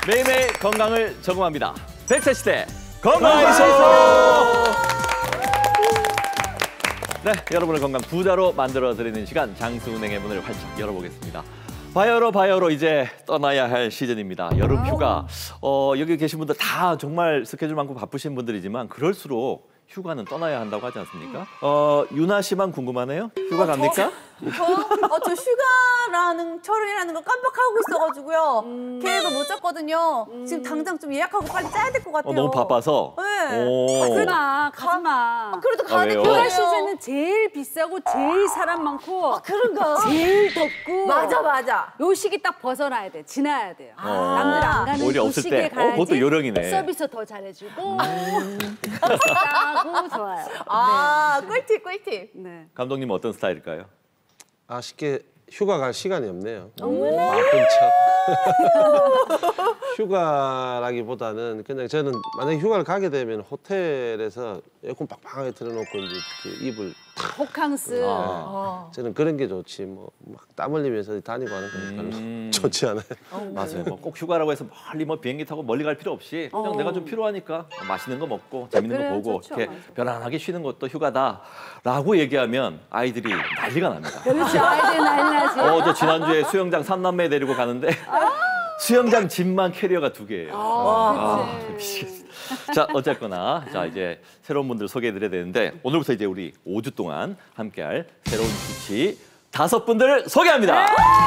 매일매일 건강을 점검합니다. 100세 시대 건강의소! 네, 여러분의 건강 부자로 만들어드리는 시간 장수은행의 문을 활짝 열어보겠습니다. 바이오로 이제 떠나야 할 시즌입니다. 여름 휴가. 여기 계신 분들 다 정말 스케줄 많고 바쁘신 분들이지만 그럴수록 휴가는 떠나야 한다고 하지 않습니까? 유나 씨만 궁금하네요. 휴가 갑니까? 저 휴가라는 철이라는 걸 깜빡하고 있어가지고요. 계획을 못 짰거든요. 지금 당장 좀 예약하고 빨리 짜야 될 것 같아요. 너무 바빠서? 네. 가지 마. 그래도 가야 될 왜요? 거예요. 휴가 시즌은 제일 비싸고 제일 사람 많고 그런가? 제일 덥고 맞아. 요 시기 딱 벗어나야 돼. 지나야 돼요. 남들 안 가는 오히려 요 없을 시기에 때. 가야지 그것도 요령이네. 서비스 더 잘해주고 싸고 좋아요. 꿀팁. 네. 감독님 어떤 스타일일까요? 쉽게 휴가 갈 시간이 없네요. 바쁜 척. 휴가라기보다는 그냥 저는 만약에 휴가를 가게 되면 호텔에서 에어컨 빵빵하게 틀어놓고 이제 그 이불 호캉스. 저는 그런 게 좋지 뭐 막 땀 흘리면서 다니고 하는 건 별로 좋지 않아요. 맞아요. 꼭 휴가라고 해서 멀리 비행기 타고 멀리 갈 필요 없이 그냥 내가 좀 필요하니까 맛있는 거 먹고 재밌는 거 보고 좋죠, 이렇게 맞아. 편안하게 쉬는 것도 휴가다라고 얘기하면 아이들이 난리가 납니다. 그렇죠. 아이들 난리 나지. 저 지난주에 수영장 3남매 데리고 가는데 수영장 짐만 캐리어가 2개예요. 미치겠습니다. 자, 어쨌거나 자 이제 새로운 분들 소개해드려야 되는데 오늘부터 이제 우리 5주 동안 함께할 새로운 주치 5분들을 소개합니다.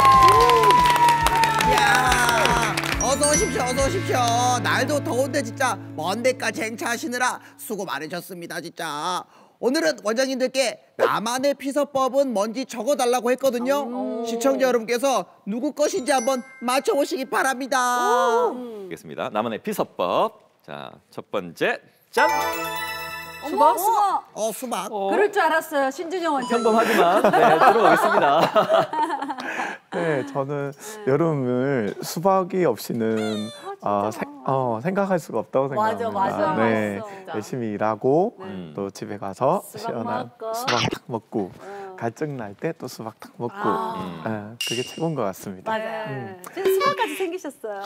이야, 어서 오십시오. 날도 더운데 진짜 먼 데까지 행차하시느라 수고 많으셨습니다, 진짜. 오늘은 원장님들께 나만의 피서법은 뭔지 적어달라고 했거든요. 시청자 여러분께서 누구 것인지 한번 맞춰보시기 바랍니다. 알겠습니다. 나만의 피서법. 자, 첫 번째 짠. 수박? 수박. 그럴 줄 알았어요. 신준영 원장님. 평범하지만 네, 들어오겠습니다. 네, 저는 여름을 수박이 없이는 생각할 수가 없다고 생각합니다. 맞아. 네, 진짜. 열심히 일하고 또 집에 가서 수박 시원한 먹고. 수박 딱 먹고 갈증 날 때 또 수박 딱 먹고 그게 최고인 것 같습니다. 맞아요. 지금 수박까지 생기셨어요.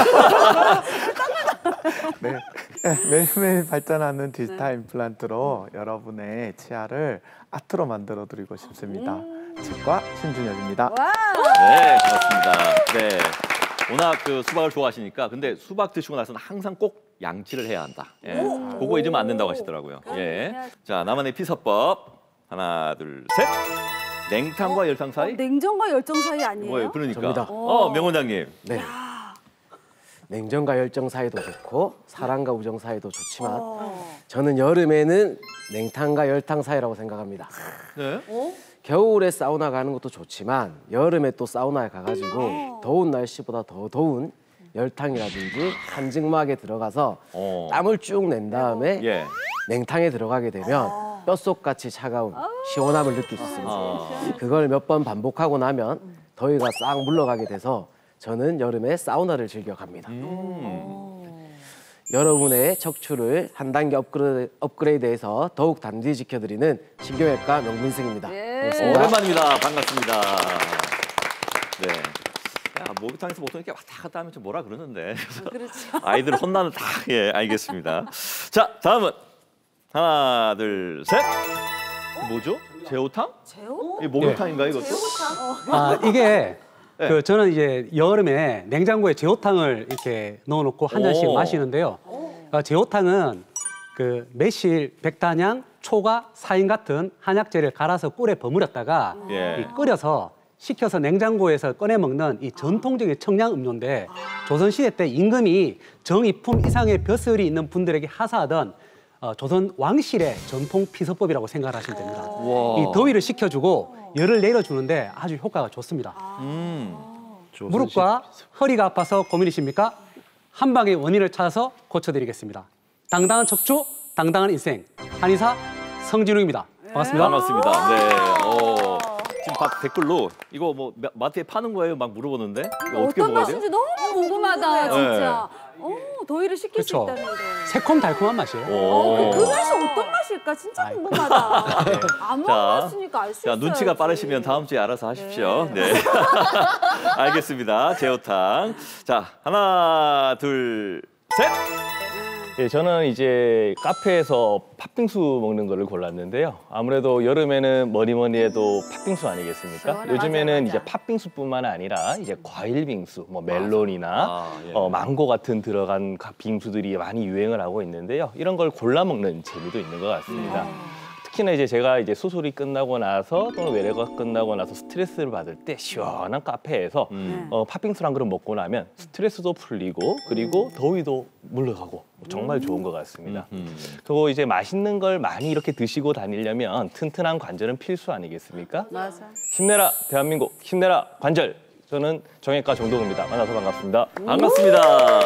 네, 매일매일 발전하는 디지털 임플란트로 여러분의 치아를 아트로 만들어 드리고 싶습니다. 치과 신준혁입니다. 네, 고맙습니다. 네. 워낙 그 수박을 좋아하시니까 근데 수박 드시고 나서는 항상 꼭 양치를 해야 한다. 예. 그거 잊으면 안 된다고 하시더라고요. 예. 자, 나만의 피서법. 하나, 둘, 셋. 냉탕과 열탕 사이? 냉정과 열정 사이 아니에요? 뭐예요? 그러니까. 접니다. 명 원장님. 네. 냉정과 열정 사이도 좋고 사랑과 우정 사이도 좋지만 저는 여름에는 냉탕과 열탕 사이라고 생각합니다. 네. 겨울에 사우나 가는 것도 좋지만 여름에 또 사우나에 가가지고 더운 날씨보다 더 더운 열탕이라든지 한증막에 들어가서 땀을 쭉 낸 다음에 예. 냉탕에 들어가게 되면 뼛속같이 차가운 시원함을 느낄 수 있습니다. 그걸 몇 번 반복하고 나면 더위가 싹 물러가게 돼서 저는 여름에 사우나를 즐겨 갑니다. 여러분의 척추를 한 단계 업그레이드해서 더욱 단디 지켜드리는 신경외과 명민승입니다. 반갑습니다. 오랜만입니다. 반갑습니다. 네. 야, 목욕탕에서 보통 이렇게 왔다 갔다 하면 좀 뭐라 그러는데. 그렇죠. 아이들 혼나는 다, 예, 알겠습니다. 자, 다음은 하나, 둘, 셋. 뭐죠? 제호탕? 이 목욕탕인가요, 이것도? 이게 네. 저는 이제 여름에 냉장고에 제호탕을 이렇게 넣어놓고 한 잔씩 오. 마시는데요. 제호탕은 그 매실, 백단향, 초가, 사인 같은 한약재를 갈아서 꿀에 버무렸다가 예. 끓여서 식혀서 냉장고에서 꺼내 먹는 이 전통적인 청량 음료인데 조선시대 때 임금이 정이품 이상의 벼슬이 있는 분들에게 하사하던 조선 왕실의 전통 피서법이라고 생각을 하시면 됩니다. 와. 이 더위를 식혀주고 열을 내려주는데 아주 효과가 좋습니다. 무릎과 허리가 아파서 고민이십니까? 한 방의 원인을 찾아서 고쳐드리겠습니다. 당당한 척추, 당당한 인생. 한의사 성진웅입니다. 반갑습니다. 반갑습니다. 네. 지금 댓글로 이거 뭐 마트에 파는 거예요? 막 물어보는데 이거 어떻게 어떤 먹어야 돼요? 맛인지 너무 궁금하다, 진짜. 더위를 식힐 수 그렇죠. 있다는데. 새콤달콤한 맛이에요. 오. 그 맛이 어떤 맛일까? 진짜 궁금하다. 안 먹어봤으니까 알 수 자, 있어요. 눈치가 빠르시면 다음 주에 알아서 하십시오. 네. 알겠습니다. 제호탕. 자, 하나, 둘, 셋. 예, 저는 이제 카페에서 팥빙수 먹는 거를 골랐는데요. 아무래도 여름에는 뭐니 해도 팥빙수 아니겠습니까? 요즘에는 이제 팥빙수뿐만 아니라 이제 과일 빙수, 뭐 멜론이나 예. 망고 같은 들어간 빙수들이 많이 유행을 하고 있는데요. 이런 걸 골라 먹는 재미도 있는 것 같습니다. 특히나 이제 제가 이제 수술이 끝나고 나서 또는 외래가 끝나고 나서 스트레스를 받을 때 시원한 카페에서 팥빙수를 한 그릇 먹고 나면 스트레스도 풀리고 그리고 더위도 물러가고 정말 좋은 것 같습니다. 그리고 이제 맛있는 걸 많이 이렇게 드시고 다니려면 튼튼한 관절은 필수 아니겠습니까? 맞아. 힘내라 대한민국, 힘내라 관절. 저는 정형외과 정동우입니다. 만나서 반갑습니다. 반갑습니다.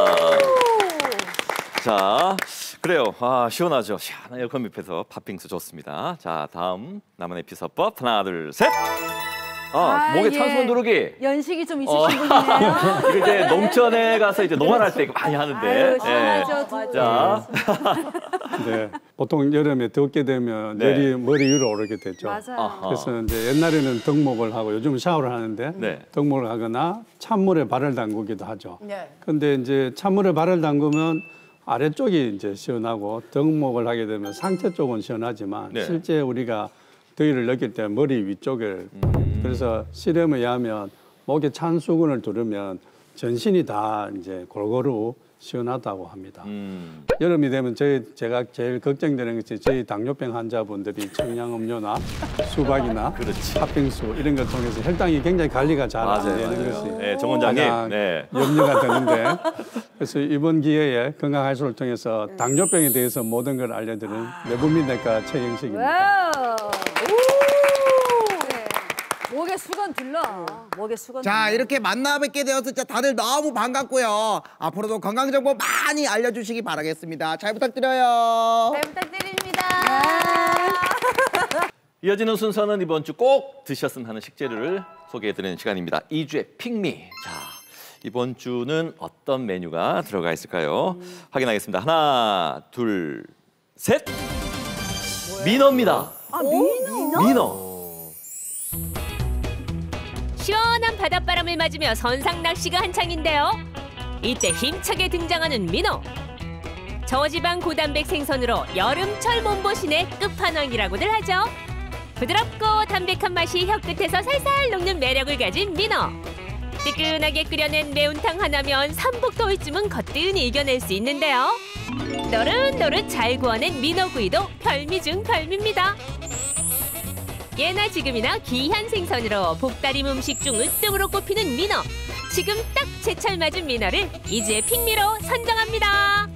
자, 그래요. 아, 시원하죠. 시원한 에어컨 밑에서 팥빙수 좋습니다. 자, 다음 나만의 비서법 하나, 둘, 셋. 목에 찬수원 두르기. 연식이 좀 있으신 분이네요. 이거 이제 농촌에 가서 이제 농활할 때 많이 하는데. 아유, 시원하죠. 자, 네, 보통 여름에 덥게 되면 네. 열이 머리 위로 오르게 되죠. 맞아요. 아하. 그래서 이제 옛날에는 덕목을 하고 요즘 샤워를 하는데 네. 덕목을 하거나 찬물에 발을 담그기도 하죠. 네. 근데 이제 찬물에 발을 담그면 아래쪽이 이제 시원하고 덕목을 하게 되면 상체 쪽은 시원하지만 네. 실제 우리가 더위를 느낄 때 머리 위쪽을 그래서 실험에 의하면 목에 찬 수건을 두르면 전신이 다 이제 골고루 시원하다고 합니다. 여름이 되면 제가 제일 걱정되는 것이 저희 당뇨병 환자분들이 청량음료나 수박이나 팥빙수 이런 걸 통해서 혈당이 굉장히 관리가 잘 안 되는 것이 네, 정 원장님. 가장 네. 염려가 되는데 그래서 이번 기회에 건강하이소를 통해서 당뇨병에 대해서 모든 걸 알려드리는 내분비내과 최영식입니다. 와우. 목에 수건 둘러. 목에 수건 자, 둘러. 이렇게 만나 뵙게 되어서 진짜 다들 너무 반갑고요. 앞으로도 건강 정보 많이 알려주시기 바라겠습니다. 잘 부탁드려요. 잘 부탁드립니다. 이어지는 순서는 이번 주 꼭 드셨으면 하는 식재료를 소개해드리는 시간입니다. 2주의 픽미. 자, 이번 주는 어떤 메뉴가 들어가 있을까요? 확인하겠습니다. 하나, 둘, 셋. 민어입니다. 민어. 시원한 바닷바람을 맞으며 선상 낚시가 한창인데요. 이때 힘차게 등장하는 민어. 저지방 고단백 생선으로 여름철 몸보신의 끝판왕이라고들 하죠. 부드럽고 담백한 맛이 혀끝에서 살살 녹는 매력을 가진 민어. 뜨끈하게 끓여낸 매운탕 하나면 삼복더위쯤은 거뜬히 이겨낼 수 있는데요. 노릇노릇 잘 구워낸 민어구이도 별미 중 별미입니다. 예나 지금이나 귀한 생선으로 복다림 음식 중 으뜸으로 꼽히는 민어. 지금 딱 제철 맞은 민어를 이주의 픽미로 선정합니다.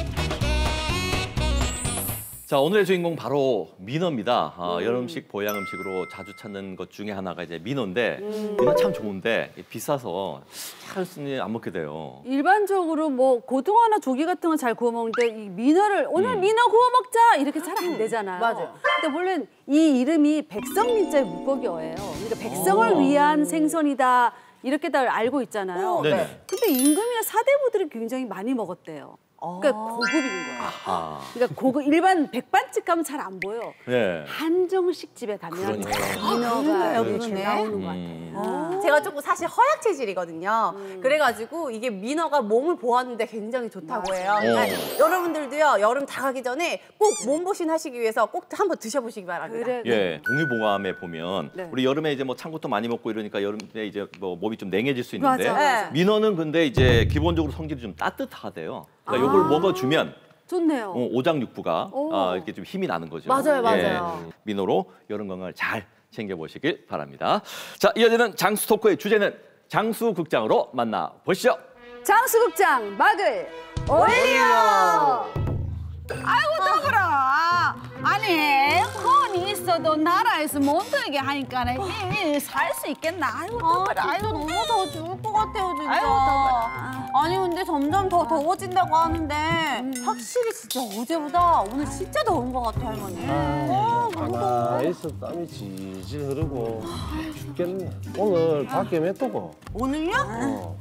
자, 오늘의 주인공 바로 민어입니다. 여름식 보양 음식으로 자주 찾는 것 중에 하나가 이제 민어인데 민어 참 좋은데 비싸서 잘 안 먹게 돼요. 일반적으로 뭐 고등어나 조기 같은 건 잘 구워 먹는데 이 민어를 오늘 민어 구워 먹자 이렇게 잘 안 되잖아요. 맞아요. 근데 원래 이 이름이 백성민자의 물고기어예요. 그러니까 백성을 위한 생선이다 이렇게들 알고 있잖아요. 네네. 근데 임금이나 사대부들이 굉장히 많이 먹었대요. 그러니까 고급인 거예요. 아하. 그러니까 고급 일반 백반집 가면 잘 안 보여. 네. 한정식 집에 가면 그러니까. 민어가 이렇게 그러네. 나오는 것 같아요. 제가 조금 사실 허약 체질이거든요. 그래가지고 이게 민어가 몸을 보호하는데 굉장히 좋다고 해요. 그러니까 여러분들도요 여름 다 가기 전에 꼭 몸보신 하시기 위해서 꼭 한번 드셔보시기 바랍니다. 그래. 예, 동의보감에 보면 네. 우리 여름에 이제 뭐 찬 것도 많이 먹고 이러니까 여름에 이제 뭐 몸이 좀 냉해질 수 있는데 맞아. 민어는 근데 이제 기본적으로 성질이 좀 따뜻하대요. 그러니까 이걸 먹어주면 좋네요. 오장육부가 오. 이렇게 좀 힘이 나는 거죠. 맞아요, 맞아요. 민어로 여름 건강을 잘 챙겨보시길 바랍니다. 자, 이어지는 장수 토크의 주제는 장수극장으로 만나보시죠. 장수극장 막을 올려. 아이고 더불어. 아니 건이 있어도 나라에서 못 들게 하니까 살 수 있겠나. 아이고 더불어. 아이고 너무 더워 죽을 것 같아요 진짜. 아이고 더불어. 아니 근데 점점 더 더워진다고 하는데 확실히 진짜 어제보다 오늘 진짜 더운 것 같아요 할머니. 가만히 있어 땀이 질질 흐르고 죽겠네. 오늘 밖에 몇 도고? 오늘요?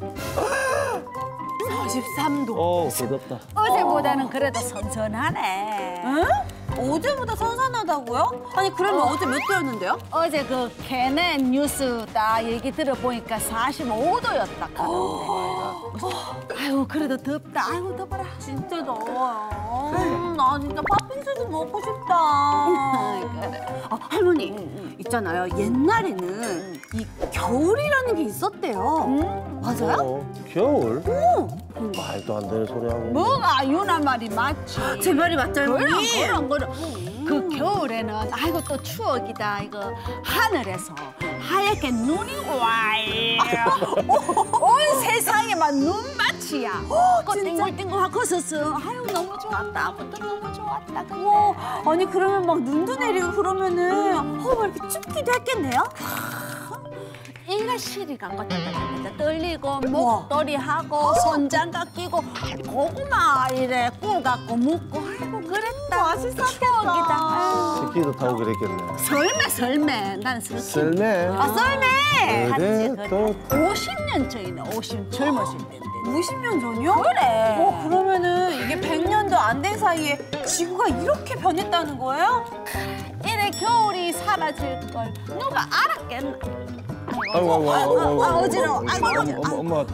43도. 더덥다. 어제보다는 그래도 선선하네. 응? 어제보다 선선하다고요? 아니 그러면 어제 몇 도였는데요? 어제 그 걔네 뉴스 딱 얘기 들어보니까 45도였다 하던데. 아유 그래도 덥다. 아이고 더워라. 진짜 더워요. 나 진짜 팥빙수도 먹고 싶다. 할머니 있잖아요. 옛날에는 이 겨울이라는 게 있었대요. 맞아요? 겨울? 말도 안 되는 소리 하고. 뭐가 유나 말이 맞지. 제 말이 맞죠, 할머니? 그럼. 그 겨울에는 아이고 또 추억이다. 이거 하늘에서 하얗게 눈이 와요. 온 세상에만 눈밭이야. 그 띵글띵글하고 서서 아유 너무 좋았다. 아무튼 너무 좋았다. 근데. 아니 그러면 막 눈도 내리고 그러면은 막 이렇게 춥기도 했겠네요? 이가 시리가 떨리고 목도리하고 손장갑 끼고 고구마 이래 구워갖고 묵고 아이고 그랬다. 맛있었겠다. 스키도 타고 그랬겠네. 썰매 나는 스키. 썰매? 썰매! 그래 또 50년 전이네. 50 젊었을 때인데. 50년 전이요? 그래. 그러면은 이게 100년도 안 된 사이에 지구가 이렇게 변했다는 거예요? 이래 겨울이 사라질 걸 누가 알았겠나? 아이고 어지러워. 엄마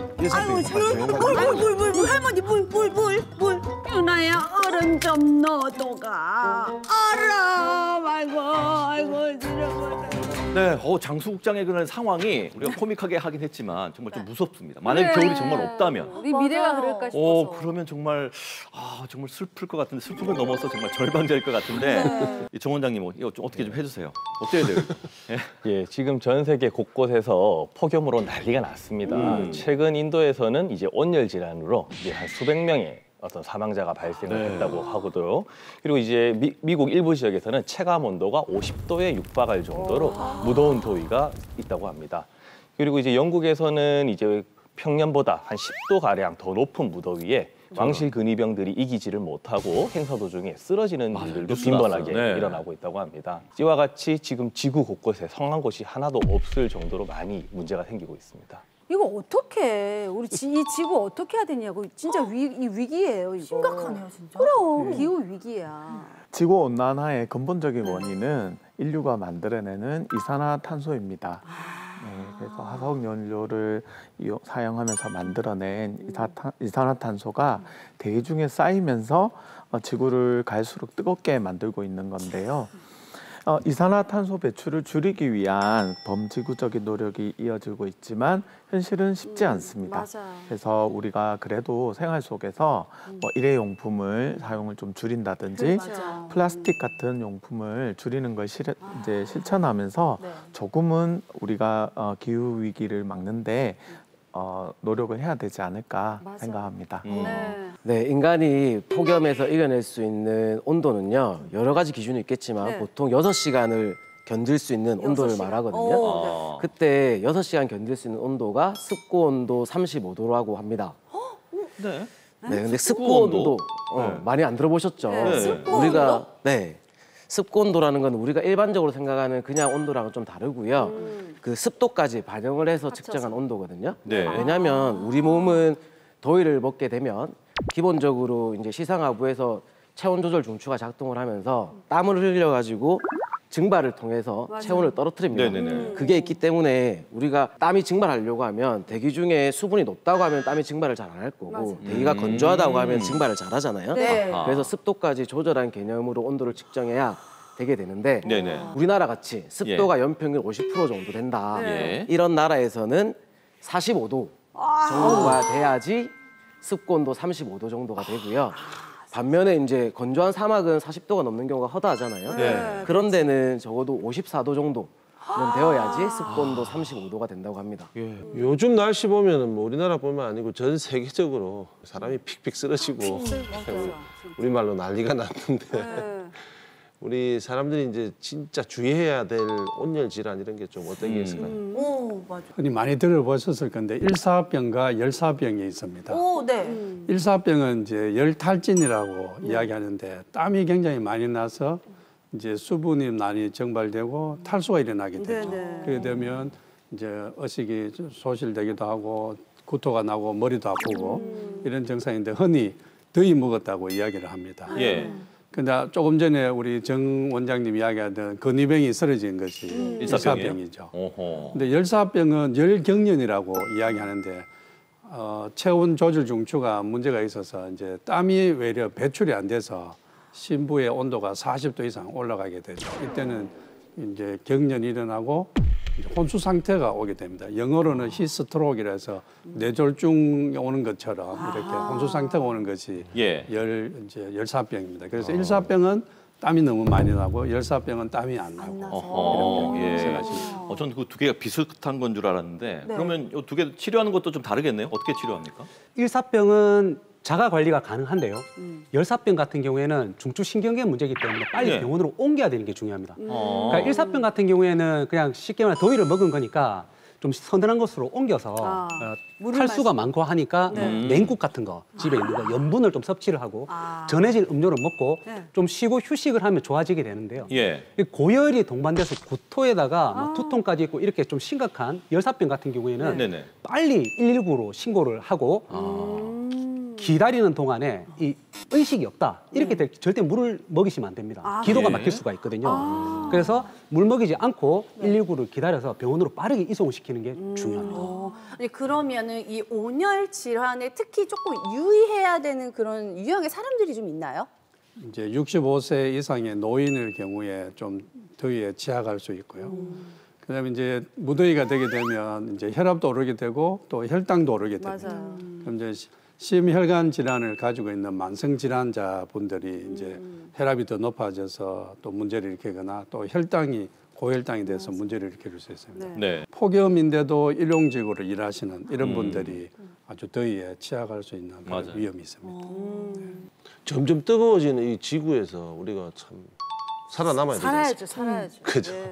물 할머니 물 유나야 얼음 좀 넣어둬가. 알아. 아이고 어지러워. 네, 장수국장의 그런 상황이 우리가 코믹하게 하긴 했지만 정말 좀 무섭습니다. 만약에 겨울이 정말 없다면. 우리 미래가 그럴까 싶어서. 그러면 정말 정말 슬플 것 같은데 슬픔을 넘어서 정말 절망적일 것 같은데 정 원장님 이거 좀 어떻게 좀 해주세요. 어때야 돼요? 예, 지금 전 세계 곳곳에서 폭염으로 난리가 났습니다. 최근 인도에서는 이제 온열 질환으로 이제 한 수백 명의 어떤 사망자가 발생을 했다고 하고도요. 그리고 이제 미국 일부 지역에서는 체감 온도가 50도에 육박할 정도로 무더운 더위가 있다고 합니다. 그리고 이제 영국에서는 이제 평년보다 한 10도 가량 더 높은 무더위에 왕실 근위병들이 이기지를 못하고 행사 도중에 쓰러지는 일들도 빈번하게 일어나고 있다고 합니다. 이와 같이 지금 지구 곳곳에 성한 곳이 하나도 없을 정도로 많이 문제가 생기고 있습니다. 이거 어떻게 우리 이 지구 어떻게 해야 되냐고. 진짜 이 위기예요 이거. 심각하네요 진짜. 그럼 기후 위기야. 지구 온난화의 근본적인 원인은 인류가 만들어내는 이산화탄소입니다. 그래서 화석 연료를 사용하면서 만들어낸 이산화탄소가 대기 중에 쌓이면서 지구를 갈수록 뜨겁게 만들고 있는 건데요. 이산화탄소 배출을 줄이기 위한 범지구적인 노력이 이어지고 있지만 현실은 쉽지 않습니다. 맞아요. 그래서 우리가 그래도 생활 속에서 일회용품을 사용을 좀 줄인다든지 맞아. 플라스틱 같은 용품을 줄이는 걸 이제 실천하면서 조금은 우리가 기후 위기를 막는데 노력을 해야 되지 않을까 생각합니다. 네, 인간이 폭염에서 이겨낼 수 있는 온도는요. 여러 가지 기준이 있겠지만 보통 6시간을 견딜 수 있는 온도를 말하거든요. 그때 6시간 견딜 수 있는 온도가 습고 온도 35도라고 합니다. 네. 네, 근데 습고 온도 많이 안 들어보셨죠? 우리가 습고 온도라는 건 우리가 일반적으로 생각하는 그냥 온도랑은 좀 다르고요. 그 습도까지 반영을 해서 측정한 온도거든요. 왜냐하면 우리 몸은 더위를 먹게 되면 기본적으로 이제 시상하부에서 체온 조절 중추가 작동을 하면서 땀을 흘려가지고 증발을 통해서 체온을 떨어뜨립니다. 그게 있기 때문에 우리가 땀이 증발하려고 하면 대기 중에 수분이 높다고 하면 땀이 증발을 잘 안 할 거고 대기가 건조하다고 하면 증발을 잘 하잖아요. 그래서 습도까지 조절한 개념으로 온도를 측정해야 되게 되는데 우리나라 같이 습도가 연평균 50% 정도 된다. 이런 나라에서는 45도 정도가 돼야지 습고 온도 35도 정도가 되고요. 반면에 이제 건조한 사막은 40도가 넘는 경우가 허다하잖아요. 그런 데는 적어도 54도 정도는 되어야지 습고 온도 35도가 된다고 합니다. 요즘 날씨 보면은 뭐 우리나라뿐만 아니고 전 세계적으로 사람이 픽픽 쓰러지고 우리말로 난리가 났는데 우리 사람들이 이제 진짜 주의해야 될 온열 질환 이런 게 좀 어떤 게 있을까요? 맞아. 흔히 많이 들어보셨을 건데 일사병과 열사병이 있습니다. 일사병은 이제 열탈진이라고 이야기하는데 땀이 굉장히 많이 나서 이제 수분이 많이 증발되고 탈수가 일어나게 되죠. 네네. 그렇게 되면 이제 의식이 소실되기도 하고 구토가 나고 머리도 아프고 이런 증상인데 흔히 더위 먹었다고 이야기를 합니다. 예. 근데 조금 전에 우리 정 원장님 이야기하던 근위병이 쓰러진 것이 일사병이에요? 일사병이죠. 어허. 근데 열사병은 열경련이라고 이야기하는데 체온 조절 중추가 문제가 있어서 이제 땀이 외려 배출이 안 돼서 심부의 온도가 40도 이상 올라가게 되죠. 이때는 이제 경련이 일어나고 이제 혼수 상태가 오게 됩니다. 영어로는 히스트로크라 해서 뇌졸중이 오는 것처럼 이렇게 혼수 상태가 오는 것이 예. 이제 열사병입니다. 그래서 일사병은 땀이 너무 많이 나고 열사병은 땀이 안 나고 어허. 이렇게 예. 생각하시면 저는 그 두 개가 비슷한 건 줄 알았는데 그러면 이 두 개 치료하는 것도 좀 다르겠네요. 어떻게 치료합니까? 일사병은 자가 관리가 가능한데요. 열사병 같은 경우에는 중추신경계 문제이기 때문에 빨리 네. 병원으로 옮겨야 되는 게 중요합니다. 그러니까 일사병 같은 경우에는 그냥 쉽게 말해 더위를 먹은 거니까 좀 서늘한 곳으로 옮겨서 탈수가 많고 하니까 냉국 같은 거 집에 있는 거 염분을 좀 섭취를 하고 전해질 음료를 먹고 좀 쉬고 휴식을 하면 좋아지게 되는데요. 예. 고열이 동반돼서 구토에다가 뭐 두통까지 있고 이렇게 좀 심각한 열사병 같은 경우에는 네네. 빨리 119로 신고를 하고 기다리는 동안에 이 의식이 없다 이렇게 될 절대 물을 먹이시면 안 됩니다. 기도가 예. 막힐 수가 있거든요. 그래서 물 먹이지 않고 119를 기다려서 병원으로 빠르게 이송을 시키는 게 중요합니다. 아니, 그러면은 이 온열 질환에 특히 조금 유의해야 되는 그런 유형의 사람들이 좀 있나요? 이제 65세 이상의 노인의 경우에 좀 더위에 취약할 수 있고요. 그다음에 이제 무더위가 되게 되면 이제 혈압도 오르게 되고 또 혈당도 오르게 됩니다. 맞아요. 그럼 이제 심혈관 질환을 가지고 있는 만성 질환자 분들이 이제 혈압이 더 높아져서 또 문제를 일으키거나 또 혈당이 고혈당이 돼서 문제를 일으킬 수 있습니다. 네. 폭염인데도 일용직으로 일하시는 이런 분들이 아주 더위에 취약할 수 있는 그런 맞아요. 위험이 있습니다. 점점 뜨거워지는 이 지구에서 우리가 참 살아남아야 되지 않습니까? 살아야죠. 그죠. 네.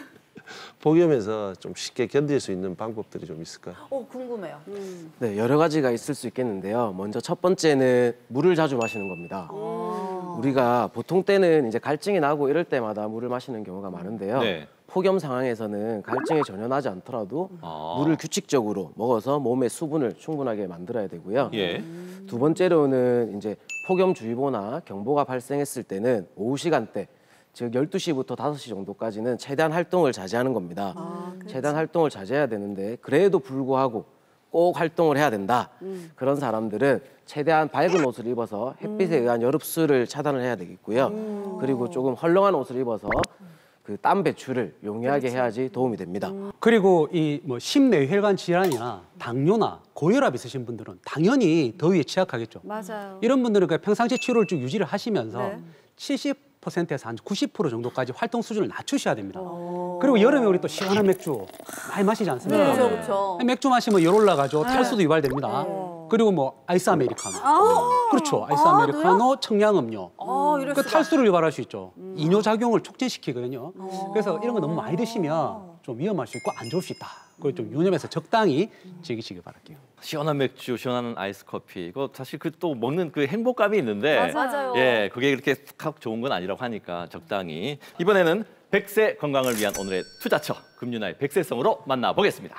폭염에서 좀 쉽게 견딜 수 있는 방법들이 좀 있을까요? 궁금해요. 네, 여러 가지가 있을 수 있겠는데요. 먼저 첫 번째는 물을 자주 마시는 겁니다. 우리가 보통 때는 이제 갈증이 나고 이럴 때마다 물을 마시는 경우가 많은데요. 네. 폭염 상황에서는 갈증이 전혀 나지 않더라도 물을 규칙적으로 먹어서 몸의 수분을 충분하게 만들어야 되고요. 예. 두 번째로는 이제 폭염주의보나 경보가 발생했을 때는 오후 시간대, 즉 12시부터 5시 정도까지는 최대한 활동을 자제하는 겁니다. 최대한 활동을 자제해야 되는데 그래도 불구하고 꼭 활동을 해야 된다. 그런 사람들은 최대한 밝은 옷을 입어서 햇빛에 의한 열흡수를 차단을 해야 되겠고요. 그리고 조금 헐렁한 옷을 입어서 그 땀 배출을 용이하게 해야지 도움이 됩니다. 그리고 이 뭐 심뇌혈관 질환이나 당뇨나 고혈압 있으신 분들은 당연히 더위에 취약하겠죠. 맞아요. 이런 분들은 그 평상시 치료를 쭉 유지를 하시면서 네. 70%에서 한 90% 정도까지 활동 수준을 낮추셔야 됩니다. 그리고 여름에 우리 또 시원한 맥주 많이 마시지 않습니까? 그렇죠, 그렇죠. 맥주 마시면 열 올라가죠. 탈수도 유발됩니다. 그리고 뭐 아이스 아메리카노. 그렇죠. 아이스 아메리카노, 청량음료. 그 탈수를 유발할 수 있죠. 이뇨작용을 촉진시키거든요. 그래서 이런 거 너무 많이 드시면 좀 위험할 수 있고 안 좋을 수 있다. 그걸 좀 유념해서 적당히 즐기시길 바랄게요. 시원한 맥주, 시원한 아이스 커피. 이거 사실 그 또 먹는 그 행복감이 있는데 맞아요. 예, 그게 그렇게 팍 좋은 건 아니라고 하니까 적당히. 이번에는 100세 건강을 위한 오늘의 투자처 금융나의 100세성으로 만나보겠습니다.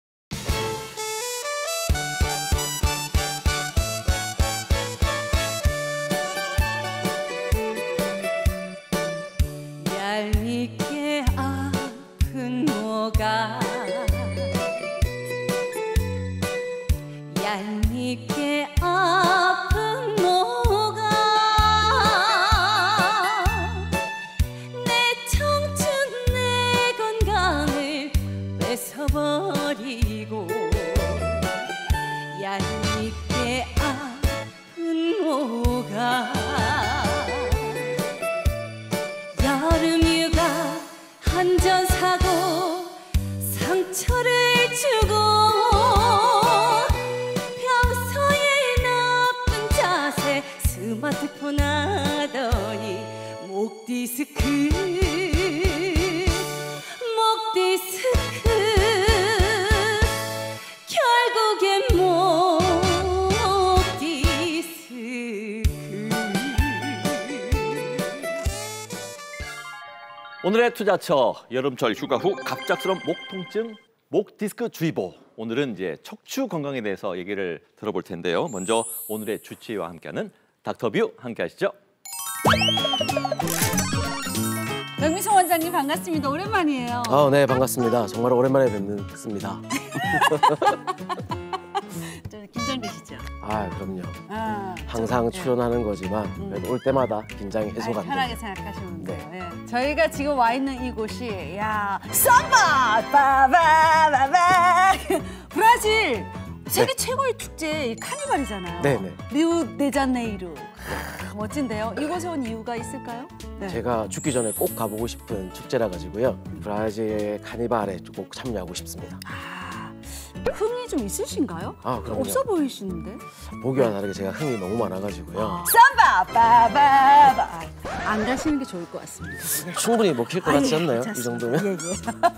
얄밉게 아픈 모가 얄밉게 아픈 모가 내 청춘 내 건강을 뺏어버리고 얄밉게 아픈 모가 여름휴가 한 잔 사고 상처를 주고 평소에 나쁜 자세 스마트폰 하더니 목 디스크 결국엔 목 디스크 오늘의 투자처 여름철 휴가 후 갑작스러운 목 통증, 목 디스크 주의보. 오늘은 이제 척추 건강에 대해서 얘기를 들어볼 텐데요. 먼저 오늘의 주치의와 함께하는 닥터뷰 함께하시죠. 명미성 원장님 반갑습니다. 오랜만이에요. 네, 반갑습니다. 정말 오랜만에 뵙습니다. 좀 긴장되시죠? 그럼요. 항상 출연하는 거지만 그래도 올 때마다 긴장이 해소가 안 돼요. 편하게 생각하시면 돼요. 예. 저희가 지금 와 있는 이곳이 삼바 빠바바바 브라질 세계 최고의 축제 이 카니발이잖아요. 네네. 리우데자네이루. 멋진데요. 이곳에 온 이유가 있을까요? 네. 제가 죽기 전에 꼭 가보고 싶은 축제라 가지고요. 브라질 카니발에 꼭 참여하고 싶습니다. 흥이 좀 있으신가요? 그럼요. 없어 보이시는데? 보기와 다르게 제가 흥이 너무 많아가지고요. 삼바 빠바바 안 가시는 게 좋을 것 같습니다. 충분히 먹힐 것 같지 않나요? 이 정도면? 예.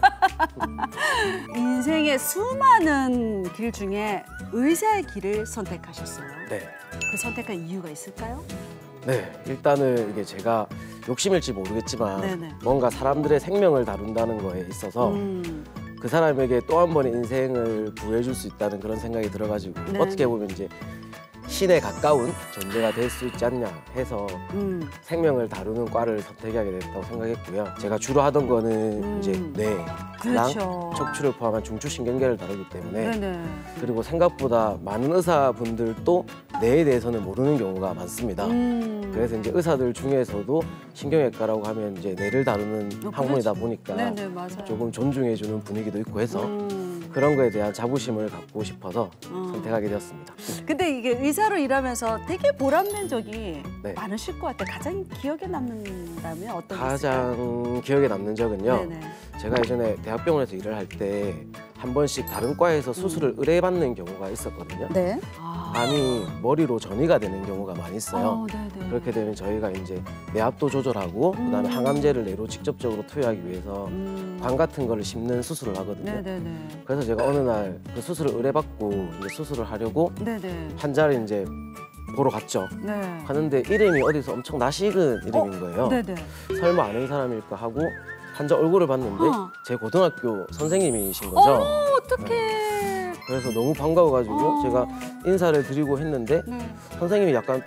인생의 수많은 길 중에 의사의 길을 선택하셨어요. 네. 그 선택한 이유가 있을까요? 네, 일단은 이게 제가 욕심일지 모르겠지만 네네. 뭔가 사람들의 생명을 다룬다는 거에 있어서 그 사람에게 또 한 번의 인생을 부여해줄 수 있다는 그런 생각이 들어가지고 네. 어떻게 보면 이제 신에 가까운 존재가 될 수 있지 않냐 해서 생명을 다루는 과를 선택하게 됐다고 생각했고요. 제가 주로 하던 거는 이제 뇌랑 그렇죠. 척추를 포함한 중추신경계를 다루기 때문에 네네. 그리고 생각보다 많은 의사분들도 뇌에 대해서는 모르는 경우가 많습니다. 그래서 이제 의사들 중에서도 신경외과라고 하면 이제 뇌를 다루는 학문이다 보니까 네네, 맞아요. 조금 존중해주는 분위기도 있고 해서 그런 거에 대한 자부심을 갖고 싶어서 선택하게 되었습니다. 근데 이게 의사로 일하면서 되게 보람된 적이 네. 많으실 것 같아요. 가장 기억에 남는다면 어떤 게 있을까요? 가장 기억에 남는 적은요. 네네. 제가 예전에 대학병원에서 일을 할 때 한 번씩 다른 과에서 수술을 의뢰받는 경우가 있었거든요. 네. 암이 머리로 전이가 되는 경우가 많이 있어요. 네네. 그렇게 되면 저희가 이제 뇌압도 조절하고 그다음에 항암제를 뇌로 직접적으로 투여하기 위해서 관 같은 거를 심는 수술을 하거든요. 네네네. 그래서 제가 어느 날 그 수술을 의뢰받고 이제 수술을 하려고 네네. 환자를 이제 보러 갔죠. 네. 가는데 이름이 어디서 엄청 낯익은 이름인 거예요. 네네. 설마 아는 사람일까 하고 환자 얼굴을 봤는데 제 고등학교 선생님이신 거죠. 어떡해. 그래서 너무 반가워가지고 제가 인사를 드리고 했는데 네. 선생님이 약간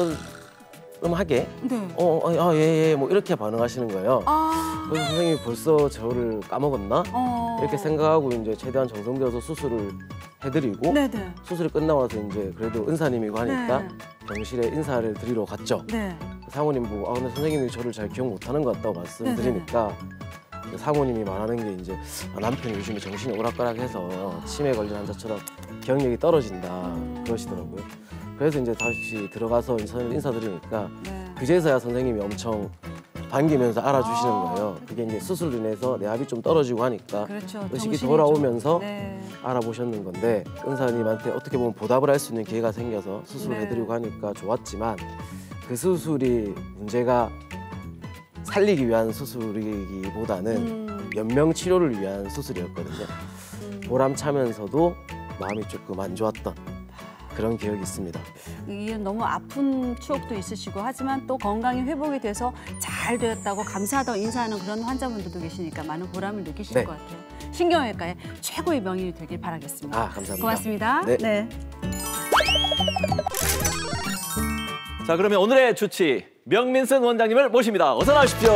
떨떠름하게 네. 예, 뭐 이렇게 반응하시는 거예요. 그래서 선생님이 벌써 저를 까먹었나? 이렇게 생각하고 이제 최대한 정성 들여서 수술을 해드리고 네네. 수술이 끝나고 나서 이제 그래도 은사님이고 하니까 네. 병실에 인사를 드리러 갔죠. 네. 사모님 보고 근데 선생님이 저를 잘 기억 못하는 것 같다고 말씀드리니까 사모님이 말하는 게 이제 남편이 요즘에 정신이 오락가락해서 치매 걸린 환자처럼 기억력이 떨어진다 그러시더라고요. 그래서 이제 다시 들어가서 인사드리니까 그제서야 선생님이 엄청 반기면서 알아주시는 거예요. 그게 이제 수술로 인해서 뇌압이 좀 떨어지고 하니까 그렇죠. 의식이 돌아오면서 네. 알아보셨는 건데 은사님한테 어떻게 보면 보답을 할 수 있는 기회가 생겨서 수술을 네. 해드리고 하니까 좋았지만 그 수술이 문제가 살리기 위한 수술이기보다는 연명 치료를 위한 수술이었거든요. 보람차면서도 마음이 조금 안 좋았던 그런 기억이 있습니다. 이게 너무 아픈 추억도 있으시고 하지만 또 건강이 회복이 돼서 잘 되었다고 감사하다고 인사하는 그런 환자분들도 계시니까 많은 보람을 느끼실 네. 것 같아요. 신경외과의 최고의 명인이 되길 바라겠습니다. 감사합니다. 고맙습니다. 네. 자, 그러면 오늘의 주치 명민승 원장님을 모십니다. 어서 나오십시오.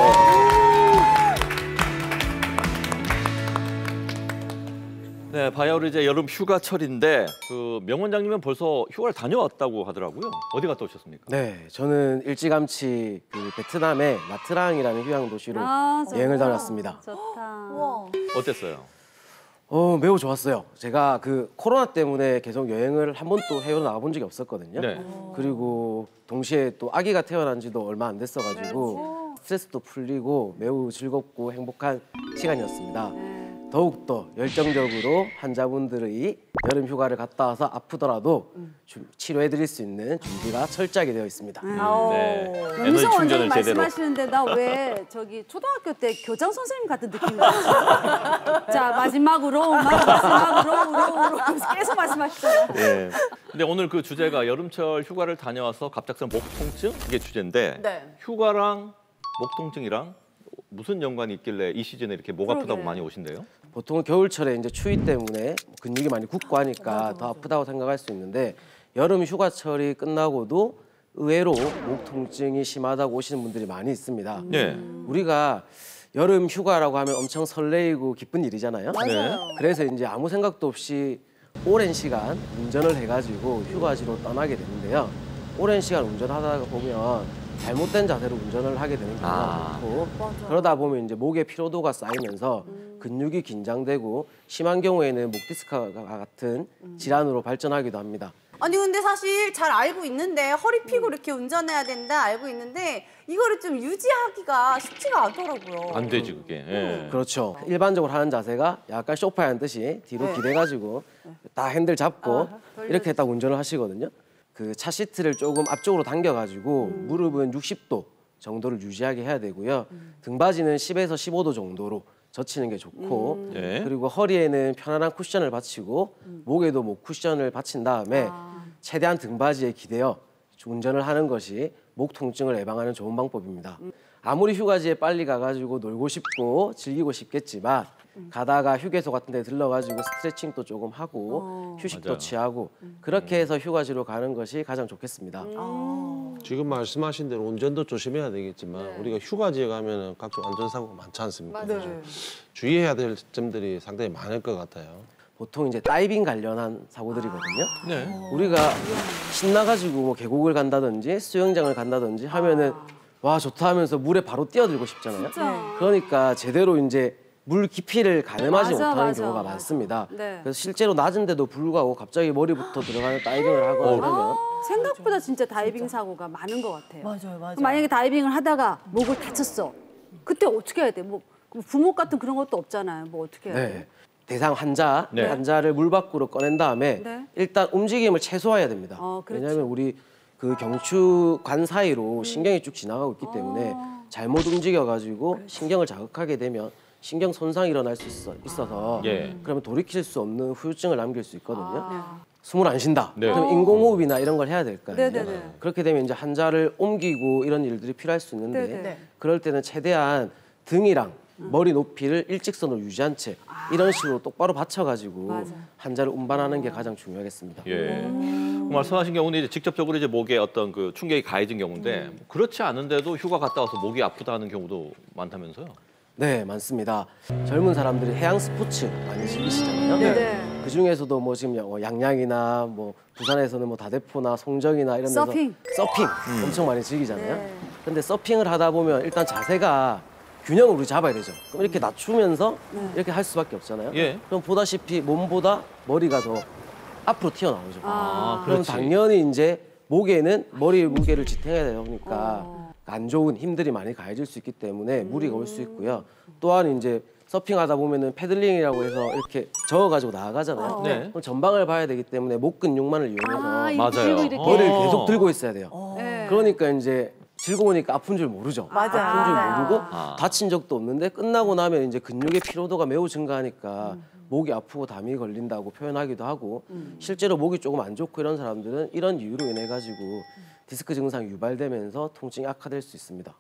네, 바야흐로 이제 여름 휴가철인데 그 명 원장님은 벌써 휴가를 다녀왔다고 하더라고요. 어디 갔다 오셨습니까? 네, 저는 일찌감치 그 베트남의 나트랑이라는 휴양 도시로 좋다. 여행을 다녀왔습니다. 좋다. 어땠어요? 매우 좋았어요. 제가 그 코로나 때문에 계속 여행을 한 번도 해외로 나가본 적이 없었거든요. 네. 그리고 동시에 또 아기가 태어난 지도 얼마 안 됐어가지고 스트레스도 풀리고 매우 즐겁고 행복한 시간이었습니다. 더욱더 열정적으로 환자분들의 여름 휴가를 갔다 와서 아프더라도 치료해드릴 수 있는 준비가 철저하게 되어 있습니다. 네. 에너지 명미성 원장님 충전을 제대로. 말씀하시는데 나 왜 저기 초등학교 때 교장 선생님 같은 느낌이 나지? 자 마지막으로 계속 말씀하시잖아요. 네. 근데 오늘 그 주제가 여름철 휴가를 다녀와서 갑작스러운 목 통증 이게 주제인데 네. 휴가랑 목 통증이랑 무슨 연관이 있길래 이 시즌에 이렇게 목 아프다고 많이 오신대요? 보통은 겨울철에 이제 추위 때문에 근육이 많이 굳고 하니까 더 아프다고 생각할 수 있는데 여름 휴가철이 끝나고도 의외로 목 통증이 심하다고 오시는 분들이 많이 있습니다. 네. 우리가 여름 휴가라고 하면 엄청 설레이고 기쁜 일이잖아요. 네. 그래서 이제 아무 생각도 없이 오랜 시간 운전을 해가지고 휴가지로 떠나게 되는데요. 오랜 시간 운전하다가 보면 잘못된 자세로 운전을 하게 되는 경우가 많고 그러다 보면 이제 목에 피로도가 쌓이면서 근육이 긴장되고 심한 경우에는 목 디스크와 같은 질환으로 발전하기도 합니다. 아니 근데 사실 잘 알고 있는데 허리 펴고 이렇게 운전해야 된다 알고 있는데 이거를 좀 유지하기가 쉽지가 않더라고요. 안 되지 그게. 예. 그렇죠. 일반적으로 하는 자세가 약간 소파에 앉듯이 뒤로 기대가지고 딱 핸들 잡고 이렇게 딱 운전을 하시거든요. 그 차 시트를 조금 앞쪽으로 당겨가지고 무릎은 60도 정도를 유지하게 해야 되고요. 등받이는 10에서 15도 정도로 젖히는 게 좋고 그리고 허리에는 편안한 쿠션을 받치고 목에도 목 쿠션을 받친 다음에 최대한 등받이에 기대어 운전을 하는 것이 목 통증을 예방하는 좋은 방법입니다. 아무리 휴가지에 빨리 가가지고 놀고 싶고 즐기고 싶겠지만 가다가 휴게소 같은 데 들러가지고 스트레칭도 조금 하고 휴식도 맞아요. 취하고 그렇게 해서 휴가지로 가는 것이 가장 좋겠습니다. 지금 말씀하신 대로 운전도 조심해야 되겠지만 우리가 휴가지에 가면은 각종 안전사고가 많지 않습니까? 그래서 주의해야 될 점들이 상당히 많을 것 같아요. 보통 이제 다이빙 관련한 사고들이거든요. 네. 우리가 신나가지고 뭐 계곡을 간다든지 수영장을 간다든지 하면은 와 좋다 하면서 물에 바로 뛰어들고 싶잖아요. 그러니까 제대로 이제 물 깊이를 가늠하지 못하는 경우가 많습니다. 그래서 실제로 낮은데도 불구하고 갑자기 머리부터 들어가는 다이빙을 하거나 그러면 생각보다 진짜 다이빙 사고가 많은 것 같아요. 맞아요. 만약에 다이빙을 하다가 목을 다쳤어. 그때 어떻게 해야 돼? 뭐 부목 같은 그런 것도 없잖아요. 뭐 어떻게 해야 돼? 대상 환자를 물 밖으로 꺼낸 다음에 일단 움직임을 최소화해야 됩니다. 왜냐하면 우리 그 경추관 사이로 신경이 쭉 지나가고 있기 때문에 잘못 움직여가지고 신경을 자극하게 되면 신경 손상이 일어날 수 있어서 그러면 돌이킬 수 없는 후유증을 남길 수 있거든요. 숨을 안 쉰다. 그럼 인공호흡이나 이런 걸 해야 될 거 아니에요. 그렇게 되면 이제 환자를 옮기고 이런 일들이 필요할 수 있는데 그럴 때는 최대한 등이랑 머리 높이를 일직선으로 유지한 채 이런 식으로 똑바로 받쳐가지고 환자를 운반하는 게 가장 중요하겠습니다. 말씀하신 경우는 이제 직접적으로 이제 목에 어떤 그 충격이 가해진 경우인데 그렇지 않은데도 휴가 갔다 와서 목이 아프다는 경우도 많다면서요? 네, 많습니다. 젊은 사람들이 해양 스포츠 많이 즐기시잖아요. 그 중에서도 뭐 지금 양양이나 뭐 부산에서는 뭐 다대포나 송정이나 이런 데서 서핑 엄청 많이 즐기잖아요. 근데 서핑을 하다 보면 일단 자세가 균형을 우리 잡아야 되죠. 그럼 이렇게 낮추면서 이렇게 할 수밖에 없잖아요. 그럼 보다시피 몸보다 머리가 더 앞으로 튀어나오죠. 그럼 당연히 이제 목에는 머리 무게를 지탱해야 되다 보니까 안 좋은 힘들이 많이 가해질 수 있기 때문에 무리가 올 수 있고요. 또한 이제 서핑하다 보면은 패들링이라고 해서 이렇게 저어가지고 나아가잖아요. 그럼 전방을 봐야 되기 때문에 목 근육만을 이용해서 머리를 계속 들고 있어야 돼요. 그러니까 이제 즐거우니까 아픈 줄 모르죠. 아픈 줄 모르고 다친 적도 없는데 끝나고 나면 이제 근육의 피로도가 매우 증가하니까 목이 아프고 담이 걸린다고 표현하기도 하고 실제로 목이 조금 안 좋고 이런 사람들은 이런 이유로 인해 가지고 디스크 증상이 유발되면서 통증이 악화될 수 있습니다.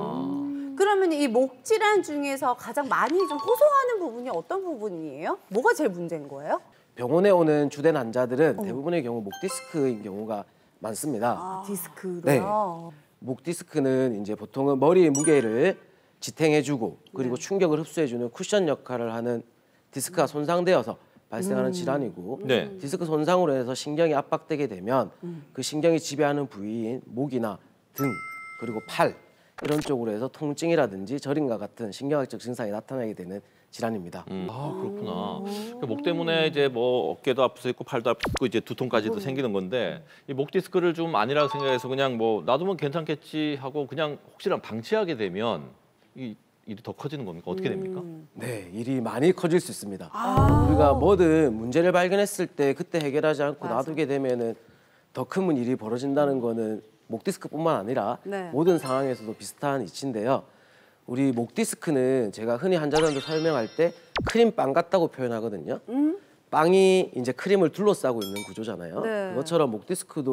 그러면 이 목 질환 중에서 가장 많이 좀 호소하는 부분이 어떤 부분이에요? 뭐가 제일 문제인 거예요? 병원에 오는 주된 환자들은 대부분의 경우 목 디스크인 경우가 많습니다. 디스크로요? 네. 목 디스크는 이제 보통은 머리의 무게를 지탱해주고 그리고 충격을 흡수해주는 쿠션 역할을 하는 디스크가 손상되어서 발생하는 질환이고 디스크 손상으로 해서 신경이 압박되게 되면 그 신경이 지배하는 부위인 목이나 등 그리고 팔 이런 쪽으로 해서 통증이라든지 저림과 같은 신경학적 증상이 나타나게 되는 질환입니다. 그렇구나. 목 때문에 이제 뭐 어깨도 아플 수 있고 팔도 아플 수 있고 이제 두통까지도 생기는 건데 이 목 디스크를 좀 아니라고 생각해서 그냥 뭐 놔두면 괜찮겠지 하고 그냥 혹시나 방치하게 되면 이 일이 더 커지는 겁니까? 어떻게 됩니까? 네, 일이 많이 커질 수 있습니다. 우리가 뭐든 문제를 발견했을 때 그때 해결하지 않고 놔두게 되면은 더 큰 일이 벌어진다는 거는 목 디스크뿐만 아니라 모든 상황에서도 비슷한 이치인데요. 우리 목 디스크는 제가 흔히 환자들한테 설명할 때 크림빵 같다고 표현하거든요. 빵이 이제 크림을 둘러싸고 있는 구조잖아요. 그것처럼 목 디스크도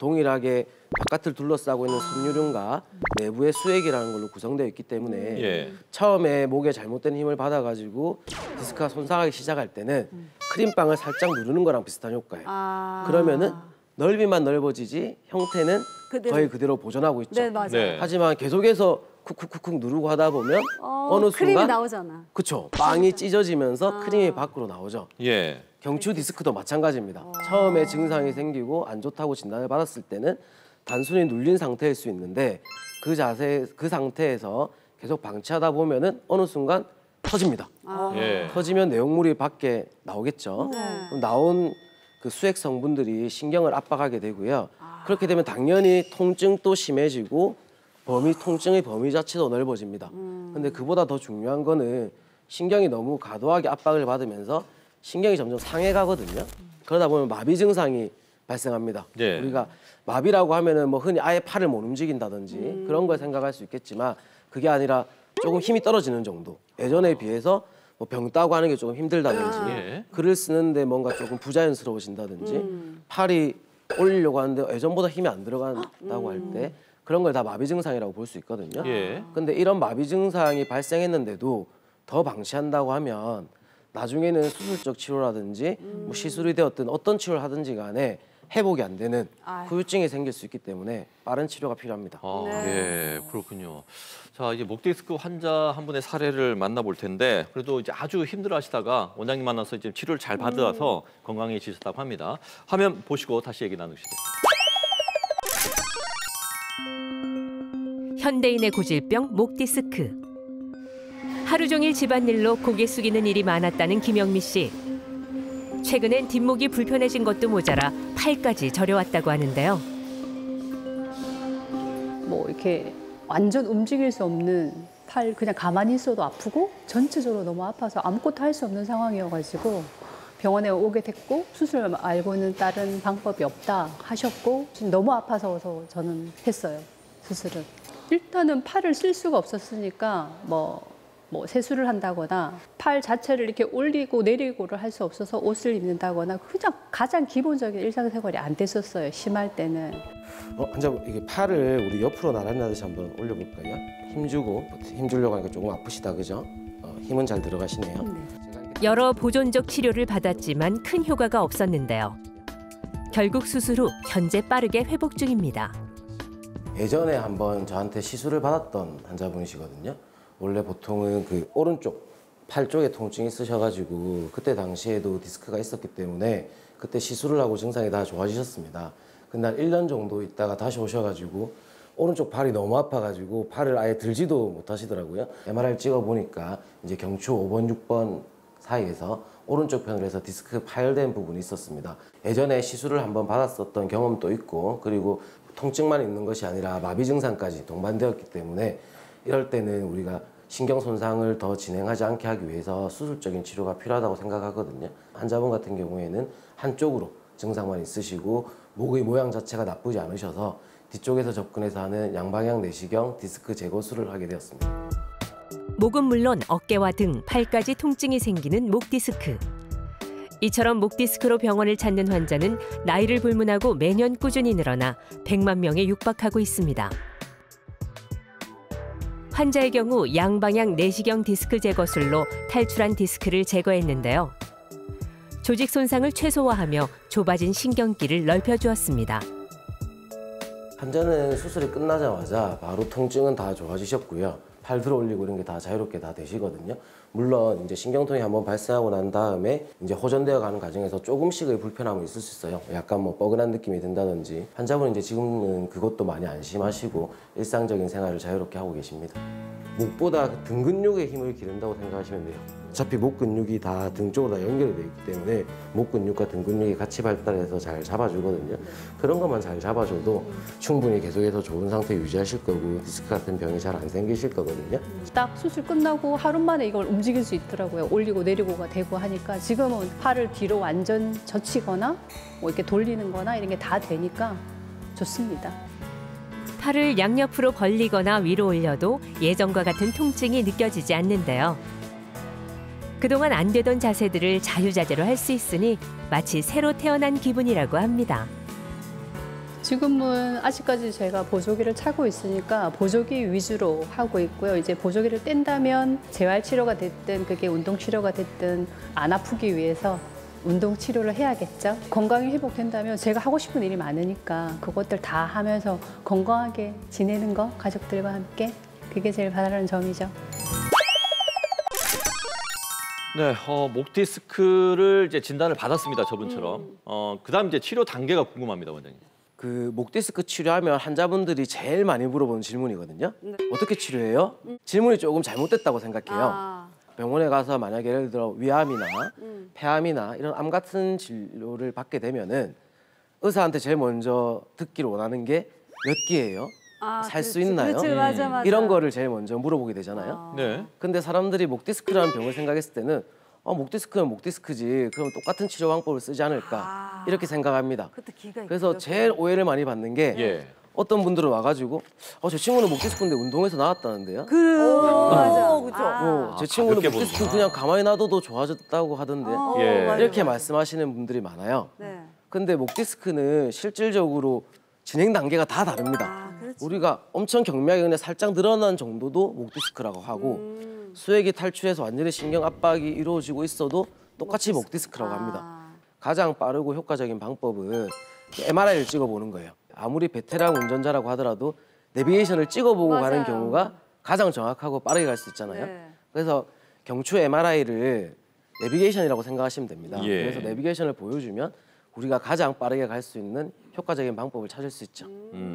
동일하게 바깥을 둘러싸고 있는 섬유륜과 내부의 수액이라는 걸로 구성되어 있기 때문에 예. 처음에 목에 잘못된 힘을 받아가지고 디스크가 손상하기 시작할 때는 크림빵을 살짝 누르는 거랑 비슷한 효과예요. 그러면은 넓이만 넓어지지 형태는 거의 그대로 보존하고 있죠. 네, 맞아요. 네. 하지만 계속해서 쿡쿡쿡쿡 누르고 하다 보면 어느 크림이 순간 나오잖아. 그쵸. 빵이 찢어지면서 크림이 밖으로 나오죠. 예. 경추 디스크도 마찬가지입니다. 처음에 증상이 생기고 안 좋다고 진단을 받았을 때는 단순히 눌린 상태일 수 있는데 그 상태에서 계속 방치하다 보면은 어느 순간 터집니다. 예. 터지면 내용물이 밖에 나오겠죠. 그럼 나온 그 수액 성분들이 신경을 압박하게 되고요. 그렇게 되면 당연히 통증도 심해지고 통증의 범위 자체도 넓어집니다. 근데 그보다 더 중요한 거는 신경이 너무 과도하게 압박을 받으면서 신경이 점점 상해가거든요. 그러다 보면 마비 증상이 발생합니다. 예. 우리가 마비라고 하면은 뭐 흔히 아예 팔을 못 움직인다든지 그런 걸 생각할 수 있겠지만 그게 아니라 조금 힘이 떨어지는 정도. 예전에 비해서 뭐 병 따고 하는 게 조금 힘들다든지 예. 글을 쓰는데 뭔가 조금 부자연스러워진다든지 팔이 올리려고 하는데 예전보다 힘이 안 들어간다고 할 때 그런 걸 다 마비 증상이라고 볼 수 있거든요. 예. 근데 이런 마비 증상이 발생했는데도 더 방치한다고 하면 나중에는 수술적 치료라든지 뭐 시술이 되었든 어떤 치료를 하든지 간에 회복이 안 되는 후유증이 생길 수 있기 때문에 빠른 치료가 필요합니다. 예, 그렇군요. 자, 이제 목 디스크 환자 한 분의 사례를 만나볼 텐데 그래도 이제 아주 힘들어하시다가 원장님 만나서 이제 치료를 잘 받아서 건강해지셨다고 합니다. 화면 보시고 다시 얘기 나누시겠습니다. 현대인의 고질병 목 디스크. 하루 종일 집안일로 고개 숙이는 일이 많았다는 김영미 씨. 최근엔 뒷목이 불편해진 것도 모자라 팔까지 저려왔다고 하는데요. 뭐 이렇게 완전 움직일 수 없는 팔 그냥 가만히 있어도 아프고 전체적으로 너무 아파서 아무것도 할 수 없는 상황이어가지고 병원에 오게 됐고 수술 말고는 다른 방법이 없다 하셨고 지금 너무 아파서 저는 했어요, 수술을. 일단은 팔을 쓸 수가 없었으니까 뭐 세수를 한다거나 팔 자체를 이렇게 올리고 내리고를 할 수 없어서 옷을 입는다거나 그냥 가장 기본적인 일상생활이 안 됐었어요, 심할 때는. 환자분 이게 팔을 우리 옆으로 나란히 하듯이 한번 올려볼까요? 힘주고 힘 주려고 하니까 조금 아프시다, 그죠? 힘은 잘 들어가시네요. 여러 보존적 치료를 받았지만 큰 효과가 없었는데요. 결국 수술 후 현재 빠르게 회복 중입니다. 예전에 한번 저한테 시술을 받았던 환자분이시거든요. 원래 보통은 그 오른쪽 팔 쪽에 통증이 있으셔가지고 그때 당시에도 디스크가 있었기 때문에 그때 시술을 하고 증상이 다 좋아지셨습니다. 그날 1년 정도 있다가 다시 오셔가지고 오른쪽 팔이 너무 아파가지고 팔을 아예 들지도 못하시더라고요. MRI를 찍어보니까 이제 경추 5번, 6번 사이에서 오른쪽 편으로 해서 디스크 파열된 부분이 있었습니다. 예전에 시술을 한번 받았었던 경험도 있고 그리고 통증만 있는 것이 아니라 마비 증상까지 동반되었기 때문에 이럴 때는 우리가 신경 손상을 더 진행하지 않게 하기 위해서 수술적인 치료가 필요하다고 생각하거든요. 환자분 같은 경우에는 한쪽으로 증상만 있으시고 목의 모양 자체가 나쁘지 않으셔서 뒤쪽에서 접근해서 하는 양방향 내시경 디스크 제거술을 하게 되었습니다. 목은 물론 어깨와 등, 팔까지 통증이 생기는 목 디스크. 이처럼 목 디스크로 병원을 찾는 환자는 나이를 불문하고 매년 꾸준히 늘어나 100만 명에 육박하고 있습니다. 환자의 경우 양방향 내시경 디스크 제거술로 탈출한 디스크를 제거했는데요. 조직 손상을 최소화하며 좁아진 신경길을 넓혀주었습니다. 환자는 수술이 끝나자마자 바로 통증은 다 좋아지셨고요. 팔 들어 올리고 이런 게 다 자유롭게 다 되시거든요. 물론 이제 신경통이 한번 발생하고 난 다음에 이제 호전되어 가는 과정에서 조금씩의 불편함은 있을 수 있어요. 약간 뭐 뻐근한 느낌이 든다든지. 환자분은 이제 지금은 그것도 많이 안심하시고 일상적인 생활을 자유롭게 하고 계십니다. 목보다 등 근육에 힘을 기른다고 생각하시면 돼요. 어차피 목 근육이 다 등 쪽으로 다 연결이 되어 있기 때문에 목 근육과 등 근육이 같이 발달해서 잘 잡아주거든요. 그런 것만 잘 잡아줘도 충분히 계속해서 좋은 상태 유지하실 거고 디스크 같은 병이 잘 안 생기실 거거든요. 딱 수술 끝나고 하루 만에 이걸 움직일 수 있더라고요. 올리고 내리고가 되고 하니까 지금은 팔을 뒤로 완전 젖히거나 뭐 이렇게 돌리는 거나 이런 게 다 되니까 좋습니다. 팔을 양옆으로 벌리거나 위로 올려도 예전과 같은 통증이 느껴지지 않는데요. 그동안 안 되던 자세들을 자유자재로 할 수 있으니 마치 새로 태어난 기분이라고 합니다. 지금은 아직까지 제가 보조기를 차고 있으니까 보조기 위주로 하고 있고요. 이제 보조기를 뗀다면 재활 치료가 됐든 그게 운동 치료가 됐든 안 아프기 위해서 운동 치료를 해야겠죠. 건강이 회복된다면 제가 하고 싶은 일이 많으니까 그것들 다 하면서 건강하게 지내는 거 가족들과 함께 그게 제일 바라는 점이죠. 네, 목 디스크를 이제 진단을 받았습니다. 저분처럼. 그다음 이제 치료 단계가 궁금합니다, 원장님. 그 목 디스크 치료하면 환자분들이 제일 많이 물어보는 질문이거든요. 어떻게 치료해요? 질문이 조금 잘못됐다고 생각해요. 병원에 가서 만약에 예를 들어 위암이나 폐암이나 이런 암 같은 진료를 받게 되면은 의사한테 제일 먼저 듣기를 원하는 게 몇 기예요? 살 수 있나요? 그렇지, 맞아. 이런 거를 제일 먼저 물어보게 되잖아요. 네. 근데 사람들이 목 디스크라는 병을 생각했을 때는 목 디스크는 목 디스크지. 그럼 똑같은 치료 방법을 쓰지 않을까 이렇게 생각합니다. 그래서 제일 오해를 많이 받는 게 어떤 분들은 와가지고 제 친구는 목 디스크인데 운동해서 나왔다는데요. 맞아. 그죠. 제 친구는 목 디스크 그냥 가만히 놔둬도 좋아졌다고 하던데 이렇게 말씀하시는 분들이 많아요. 근데 목 디스크는 실질적으로 진행 단계가 다 다릅니다. 우리가 엄청 경미하게 그냥 살짝 늘어난 정도도 목 디스크라고 하고 수액이 탈출해서 완전히 신경 압박이 이루어지고 있어도 똑같이 목 디스크라고 합니다. 가장 빠르고 효과적인 방법은 MRI를 찍어보는 거예요. 아무리 베테랑 운전자라고 하더라도 내비게이션을 찍어보고 가는 경우가 가장 정확하고 빠르게 갈 수 있잖아요. 그래서 경추 MRI를 내비게이션이라고 생각하시면 됩니다. 그래서 내비게이션을 보여주면 우리가 가장 빠르게 갈 수 있는 효과적인 방법을 찾을 수 있죠.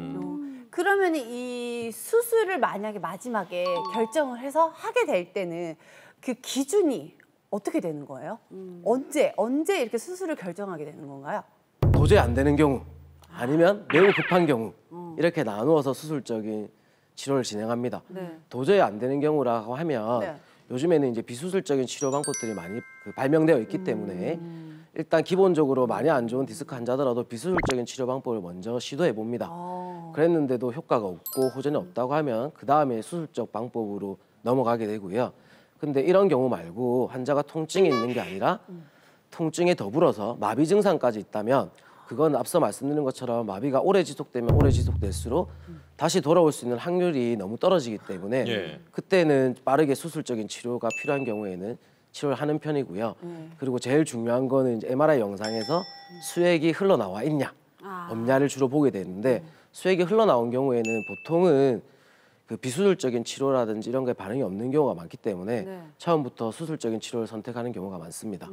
그러면 이 수술을 만약에 마지막에 결정을 해서 하게 될 때는 그 기준이 어떻게 되는 거예요? 언제 이렇게 수술을 결정하게 되는 건가요? 도저히 안 되는 경우 아니면 매우 급한 경우 이렇게 나누어서 수술적인 치료를 진행합니다. 도저히 안 되는 경우라고 하면 요즘에는 이제 비수술적인 치료 방법들이 많이 발명되어 있기 때문에 일단 기본적으로 많이 안 좋은 디스크 환자더라도 비수술적인 치료 방법을 먼저 시도해 봅니다. 그랬는데도 효과가 없고 호전이 없다고 하면 그 다음에 수술적 방법으로 넘어가게 되고요. 근데 이런 경우 말고 환자가 통증이 있는 게 아니라 통증에 더불어서 마비 증상까지 있다면 그건 앞서 말씀드린 것처럼 마비가 오래 지속되면 오래 지속될수록 다시 돌아올 수 있는 확률이 너무 떨어지기 때문에 그때는 빠르게 수술적인 치료가 필요한 경우에는 치료를 하는 편이고요. 그리고 제일 중요한 거는 이제 MRI 영상에서 수액이 흘러나와 있냐 없냐를 주로 보게 되는데 수액이 흘러나온 경우에는 보통은 그 비수술적인 치료라든지 이런 거에 반응이 없는 경우가 많기 때문에 처음부터 수술적인 치료를 선택하는 경우가 많습니다.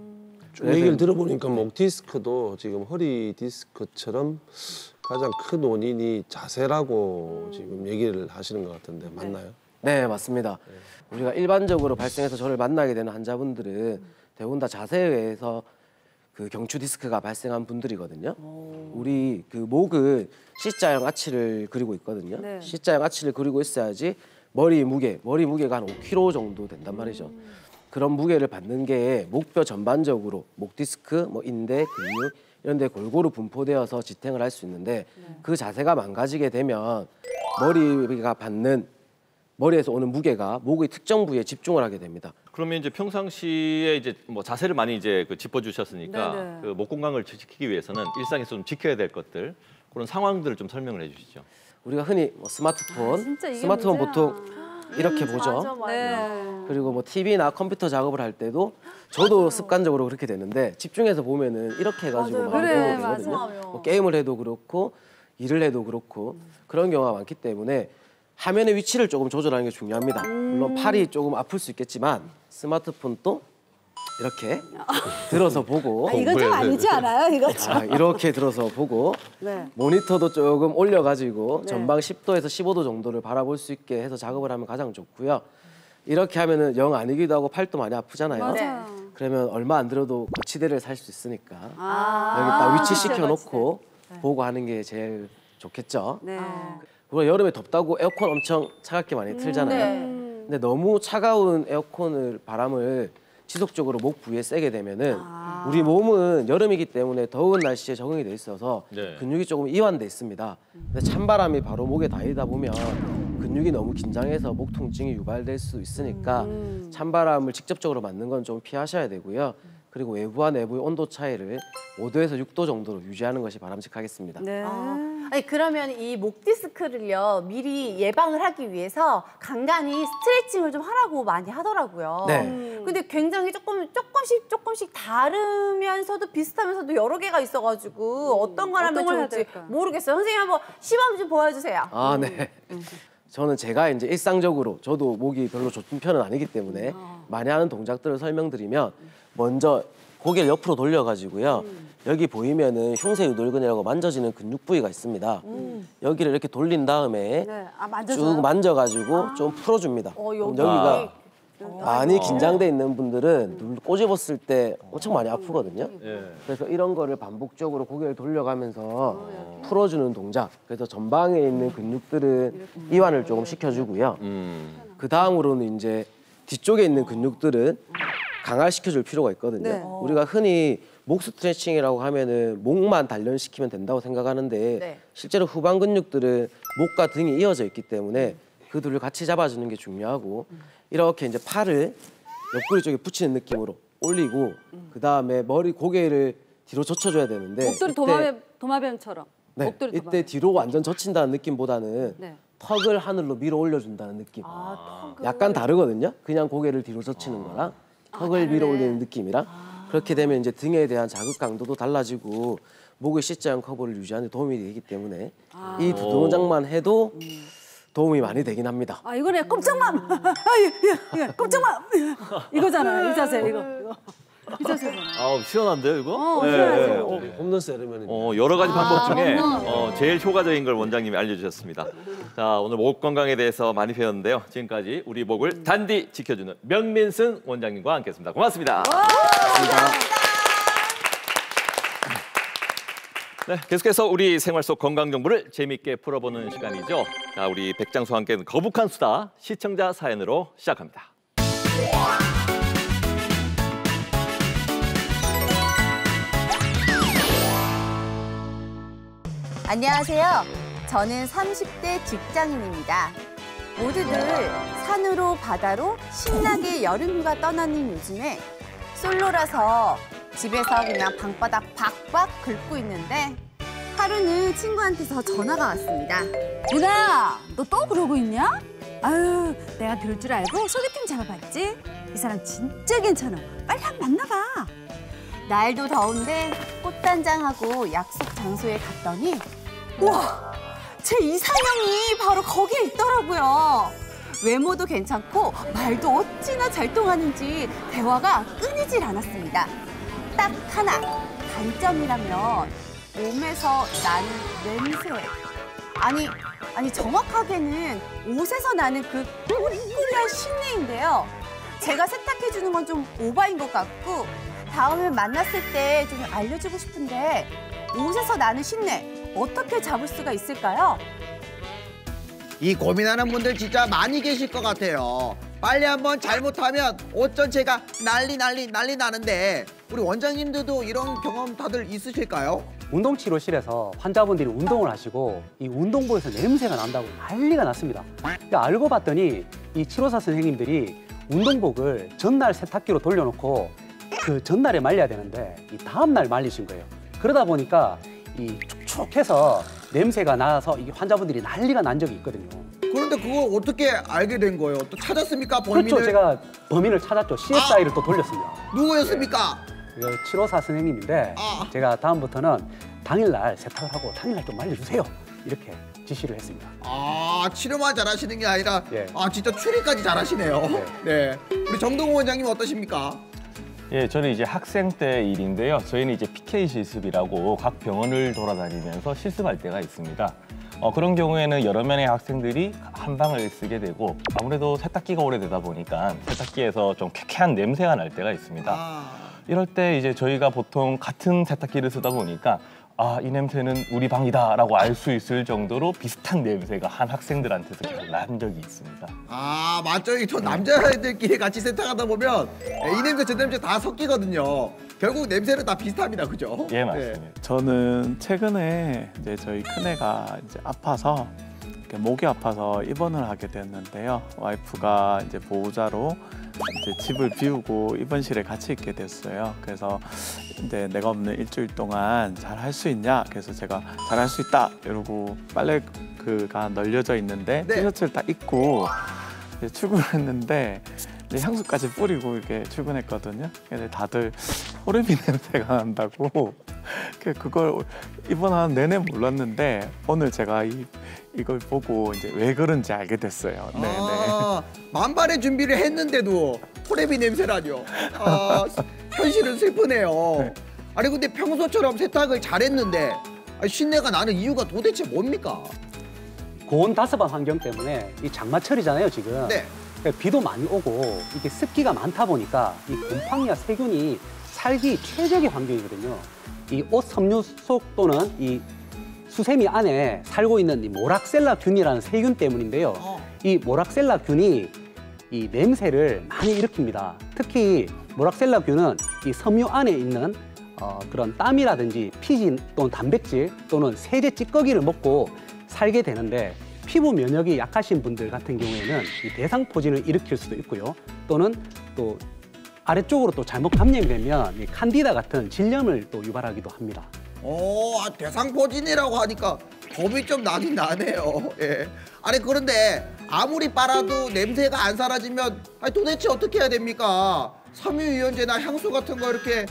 좀 얘기를 들어보니까 목 디스크도 지금 허리 디스크처럼 가장 큰 원인이 자세라고 지금 얘기를 하시는 것 같은데 맞나요? 네, 맞습니다. 우리가 일반적으로 발생해서 저를 만나게 되는 환자분들은 대부분 다 자세에 의해서 그 경추 디스크가 발생한 분들이거든요. 우리 그 목은 C자형 아치를 그리고 있거든요. C자형 아치를 그리고 있어야지 머리 무게가 한 5kg 정도 된단 말이죠. 그런 무게를 받는 게 목뼈 전반적으로 목 디스크, 뭐 인대, 근육 이런 데 골고루 분포되어서 지탱을 할 수 있는데 그 자세가 망가지게 되면 머리가 받는 머리에서 오는 무게가 목의 특정 부위에 집중을 하게 됩니다. 그러면 이제 평상시에 이제 뭐 자세를 많이 이제 짚어주셨으니까 그 목 건강을 지키기 위해서는 일상에서 좀 지켜야 될 것들 그런 상황들을 좀 설명을 해주시죠. 우리가 흔히 뭐 스마트폰 보통 이렇게 보죠. 그리고 뭐 TV나 컴퓨터 작업을 할 때도 저도 습관적으로 그렇게 되는데 집중해서 보면은 이렇게 해가지고 많이 보게 되거든요. 뭐 게임을 해도 그렇고 일을 해도 그렇고 그런 경우가 많기 때문에 화면의 위치를 조금 조절하는 게 중요합니다. 물론 팔이 조금 아플 수 있겠지만 스마트폰도 이렇게 들어서 보고 이건 좀 아니지 않아요? 이거 좀. 이렇게 들어서 보고 모니터도 조금 올려가지고 전방 10도에서 15도 정도를 바라볼 수 있게 해서 작업을 하면 가장 좋고요. 이렇게 하면은 영 아니기도 하고 팔도 많이 아프잖아요. 그러면 얼마 안 들어도 거치대를 살 수 있으니까 여기 딱 위치 시켜놓고 보고 하는 게 제일 좋겠죠. 그리고 여름에 덥다고 에어컨 엄청 차갑게 많이 틀잖아요. 근데 너무 차가운 바람을 지속적으로 목 부위에 세게 되면은 우리 몸은 여름이기 때문에 더운 날씨에 적응이 돼 있어서 근육이 조금 이완돼 있습니다. 근데 찬바람이 바로 목에 닿이다 보면 근육이 너무 긴장해서 목 통증이 유발될 수 있으니까 찬바람을 직접적으로 맞는 건 좀 피하셔야 되고요. 그리고 외부와 내부의 온도 차이를 5도에서 6도 정도로 유지하는 것이 바람직하겠습니다. 아니 그러면 이 목 디스크를요 미리 예방을 하기 위해서 간간히 스트레칭을 좀 하라고 많이 하더라고요. 네. 근데 굉장히 조금씩 다르면서도 비슷하면서도 여러 개가 있어가지고 어떤 걸 하면 어떤 걸 해야 좋을지 될까? 모르겠어요. 선생님 한번 시범 좀 보여주세요. 아, 네. 저는 제가 이제 일상적으로 저도 목이 별로 좋은 편은 아니기 때문에 많이 하는 동작들을 설명드리면 먼저 고개를 옆으로 돌려가지고요. 여기 보이면은 흉쇄 유돌근이라고 만져지는 근육 부위가 있습니다. 여기를 이렇게 돌린 다음에 네. 아, 만져줘요? 쭉 만져가지고 좀 풀어줍니다. 그럼 여기가 많이 긴장돼 있는 분들은 꼬집었을 때 엄청 많이 아프거든요. 그래서 이런 거를 반복적으로 고개를 돌려가면서 풀어주는 동작. 그래서 전방에 있는 근육들은 이완을 조금 시켜주고요. 그 다음으로는 이제 뒤쪽에 있는 근육들은 강화시켜줄 필요가 있거든요. 네. 우리가 흔히 목 스트레칭이라고 하면은 목만 단련시키면 된다고 생각하는데 네. 실제로 후방 근육들은 목과 등이 이어져 있기 때문에 그 둘을 같이 잡아주는 게 중요하고 이렇게 이제 팔을 옆구리 쪽에 붙이는 느낌으로 올리고 그 다음에 머리 고개를 뒤로 젖혀줘야 되는데 목도리 도마뱀처럼. 네, 목도리 이때 도마뱀. 뒤로 완전 젖힌다는 느낌보다는 네. 턱을 하늘로 밀어 올려준다는 느낌. 약간 다르거든요. 그냥 고개를 뒤로 젖히는 거랑 턱을 밀어 올리는 느낌이랑 그렇게 되면 이제 등에 대한 자극 강도도 달라지고 목의 C자형 커브를 유지하는 데 도움이 되기 때문에 이 두 동작만 해도 도움이 많이 되긴 합니다. 아 이거네 꼼짝맘. 예, 꼼짝맘. 이거잖아요. 이 자세 이거. 이 자세잖아요. 아우 시원한데요 이거? 시원하죠. 홈런 세르머니. 여러 가지 방법 중에 제일 효과적인 걸 원장님이 알려주셨습니다. 자 오늘 목 건강에 대해서 많이 배웠는데요. 지금까지 우리 목을 단디 지켜주는 명민승 원장님과 함께했습니다. 고맙습니다. 네, 계속해서 우리 생활 속 건강 정보를 재미있게 풀어보는 시간이죠. 자, 우리 백장수와 함께하는 거북한 수다 시청자 사연으로 시작합니다. 안녕하세요. 저는 30대 직장인입니다. 모두들 산으로 바다로 신나게 여름휴가 떠나는 요즘에 솔로라서 집에서 그냥 방바닥 박박 긁고 있는데 하루는 친구한테서 전화가 왔습니다. 누나, 너 또 그러고 있냐? 아유, 내가 그럴 줄 알고 소개팅 잡아봤지? 이 사람 진짜 괜찮아. 빨리 한번 만나봐. 날도 더운데 꽃단장하고 약속 장소에 갔더니 우와! 제 이상형이 바로 거기에 있더라고요. 외모도 괜찮고 말도 어찌나 잘 통하는지 대화가 끊이질 않았습니다. 딱 하나, 단점이라면 몸에서 나는 냄새. 아니 정확하게는 옷에서 나는 그 꾸리꾸리한 신내인데요. 제가 세탁해주는 건 좀 오바인 것 같고 다음에 만났을 때 좀 알려주고 싶은데 옷에서 나는 신내 어떻게 잡을 수가 있을까요? 이 고민하는 분들 진짜 많이 계실 것 같아요. 빨리 한번 잘못하면 옷 전체가 난리 나는데 우리 원장님들도 이런 경험 다들 있으실까요? 운동치료실에서 환자분들이 운동을 하시고 이 운동복에서 냄새가 난다고 난리가 났습니다. 근데 알고 봤더니 이 치료사 선생님들이 운동복을 전날 세탁기로 돌려놓고 그 전날에 말려야 되는데 이 다음날 말리신 거예요. 그러다 보니까 이 촉촉해서 냄새가 나서 이 환자분들이 난리가 난 적이 있거든요. 그런데 그걸 어떻게 알게 된 거예요? 또 찾았습니까, 범인을? 그렇죠. 제가 범인을 찾았죠. CSI를 또 돌렸습니다. 누구였습니까? 그 치료사 선생님인데 제가 다음부터는 당일날 세탁을 하고 당일날 좀 말려주세요. 이렇게 지시를 했습니다. 아, 치료만 잘하시는 게 아니라 예. 진짜 추리까지 잘하시네요. 네. 우리 정동호 원장님 어떠십니까? 예, 저는 이제 학생 때 일인데요. 저희는 이제 PK 실습이라고 각 병원을 돌아다니면서 실습할 때가 있습니다. 그런 경우에는 여러 명의 학생들이 한 방을 쓰게 되고 아무래도 세탁기가 오래되다 보니까 세탁기에서 좀 쾌쾌한 냄새가 날 때가 있습니다. 이럴 때 이제 저희가 보통 같은 세탁기를 쓰다 보니까 이 냄새는 우리 방이다라고 알 수 있을 정도로 비슷한 냄새가 한 학생들한테서 계속 난 적이 있습니다. 맞죠. 저 남자애들끼리 같이 세탁하다 보면 이 냄새 저 냄새 다 섞이거든요. 결국 냄새는 다 비슷합니다, 그죠? 예, 맞습니다. 네. 저는 최근에 이제 저희 큰애가 이제 아파서 목이 아파서 입원을 하게 됐는데요. 와이프가 이제 보호자로 이제 집을 비우고 입원실에 같이 있게 됐어요. 그래서 이제 내가 없는 일주일 동안 잘 할 수 있냐? 그래서 제가 잘 할 수 있다 이러고 빨래가 널려져 있는데 네. 티셔츠를 딱 입고 이제 출근을 했는데 이제 향수까지 뿌리고 이렇게 출근했거든요. 근데 다들 호르비 냄새가 난다고 그걸 입원하는 내내 몰랐는데 오늘 제가 이걸 보고 이제 왜 그런지 알게 됐어요. 네, 아, 만반의 준비를 했는데도 호레비 냄새라뇨. 아, 현실은 슬프네요. 네. 아니 근데 평소처럼 세탁을 잘했는데 신내가 나는 이유가 도대체 뭡니까? 고온 다습한 환경 때문에 이 장마철이잖아요 지금. 네. 그러니까 비도 많이 오고 이게 습기가 많다 보니까 이 곰팡이와 세균이 살기 최적의 환경이거든요. 이 옷 섬유 속 또는 이 수세미 안에 살고 있는 이 모락셀라균이라는 세균 때문인데요. 이 모락셀라균이 이 냄새를 많이 일으킵니다. 특히 모락셀라균은 이 섬유 안에 있는 그런 땀이라든지 피지 또는 단백질 또는 세제 찌꺼기를 먹고 살게 되는데 피부 면역이 약하신 분들 같은 경우에는 이 대상포진을 일으킬 수도 있고요. 또는 또 아래쪽으로 또 잘못 감염이 되면 이 칸디다 같은 질염을 또 유발하기도 합니다. 대상포진이라고 하니까 겁이 좀 나긴 나네요. 예. 아니 그런데 아무리 빨아도 냄새가 안 사라지면 도대체 어떻게 해야 됩니까? 섬유유연제나 향수 같은 거 이렇게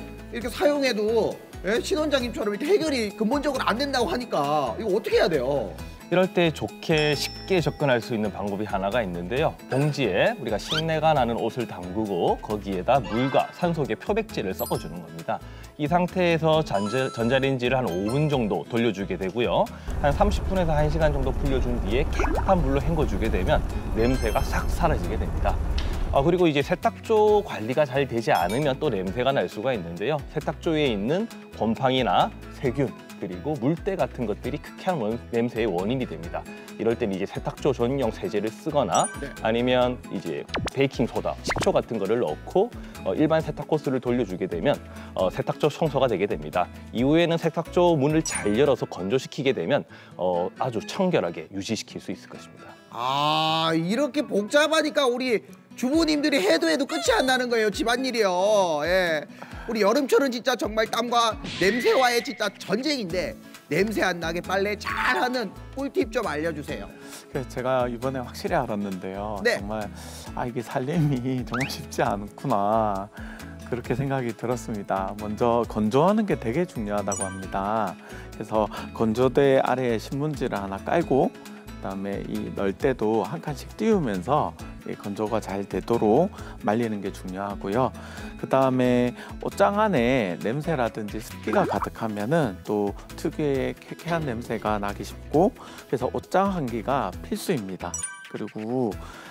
사용해도 신원장님처럼 이렇게 해결이 근본적으로 안 된다고 하니까 이거 어떻게 해야 돼요? 이럴 때 좋게 쉽게 접근할 수 있는 방법이 하나가 있는데요. 봉지에 우리가 신내가 나는 옷을 담그고 거기에다 물과 산소계 표백제를 섞어주는 겁니다. 이 상태에서 전자레인지를 한 5분 정도 돌려주게 되고요. 한 30분에서 1시간 정도 불려준 뒤에 깨끗한 물로 헹궈주게 되면 냄새가 싹 사라지게 됩니다. 그리고 이제 세탁조 관리가 잘 되지 않으면 또 냄새가 날 수가 있는데요. 세탁조에 있는 곰팡이나 세균, 그리고 물때 같은 것들이 쾌쾌한 냄새의 원인이 됩니다. 이럴 때는 이제 세탁조 전용 세제를 쓰거나 아니면 이제 베이킹 소다, 식초 같은 거를 넣고 일반 세탁 호스를 돌려주게 되면 세탁조 청소가 되게 됩니다. 이후에는 세탁조 문을 잘 열어서 건조시키게 되면 아주 청결하게 유지시킬 수 있을 것입니다. 아, 이렇게 복잡하니까 우리 주부님들이 해도 끝이 안 나는 거예요, 집안일이요. 예. 우리 여름철은 진짜 정말 땀과 냄새와의 진짜 전쟁인데 냄새 안 나게 빨래 잘하는 꿀팁 좀 알려주세요. 제가 이번에 확실히 알았는데요. 네. 정말 이게 살림이 정말 쉽지 않구나 그렇게 생각이 들었습니다. 먼저 건조하는 게 되게 중요하다고 합니다. 그래서 건조대 아래에 신문지를 하나 깔고 그다음에 이 널 때도 한 칸씩 띄우면서 건조가 잘 되도록 말리는 게 중요하고요. 그다음에 옷장 안에 냄새라든지 습기가 가득하면은 또 특유의 쾌쾌한 냄새가 나기 쉽고 그래서 옷장 환기가 필수입니다. 그리고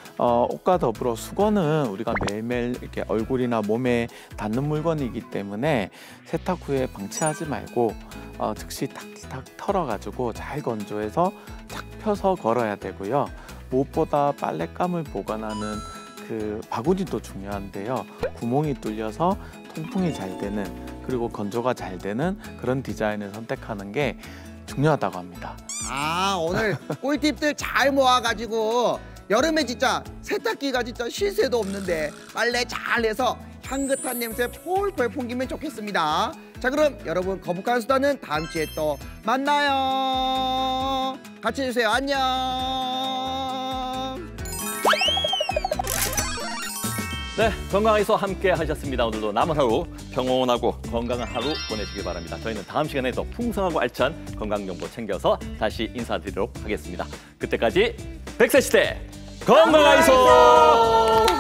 옷과 더불어 수건은 우리가 매일매일 이렇게 얼굴이나 몸에 닿는 물건이기 때문에 세탁 후에 방치하지 말고 즉시 탁탁 털어가지고 잘 건조해서 탁 펴서 걸어야 되고요. 무엇보다 빨랫감을 보관하는 그 바구니도 중요한데요. 구멍이 뚫려서 통풍이 잘 되는 그리고 건조가 잘 되는 그런 디자인을 선택하는 게 중요하다고 합니다. 아, 오늘 꿀팁들 잘 모아가지고 여름에 진짜 세탁기가 진짜 쉴 새도 없는데 빨래 잘해서 향긋한 냄새 폴폴 풍기면 좋겠습니다. 자, 그럼 여러분 거북한 수다는 다음 주에 또 만나요. 같이 해주세요. 안녕. 네, 건강에서 함께 하셨습니다. 오늘도 남은 하루 평온하고 건강한 하루 보내시길 바랍니다. 저희는 다음 시간에 더 풍성하고 알찬 건강정보 챙겨서 다시 인사드리도록 하겠습니다. 그때까지 100세 시대 건강하이소!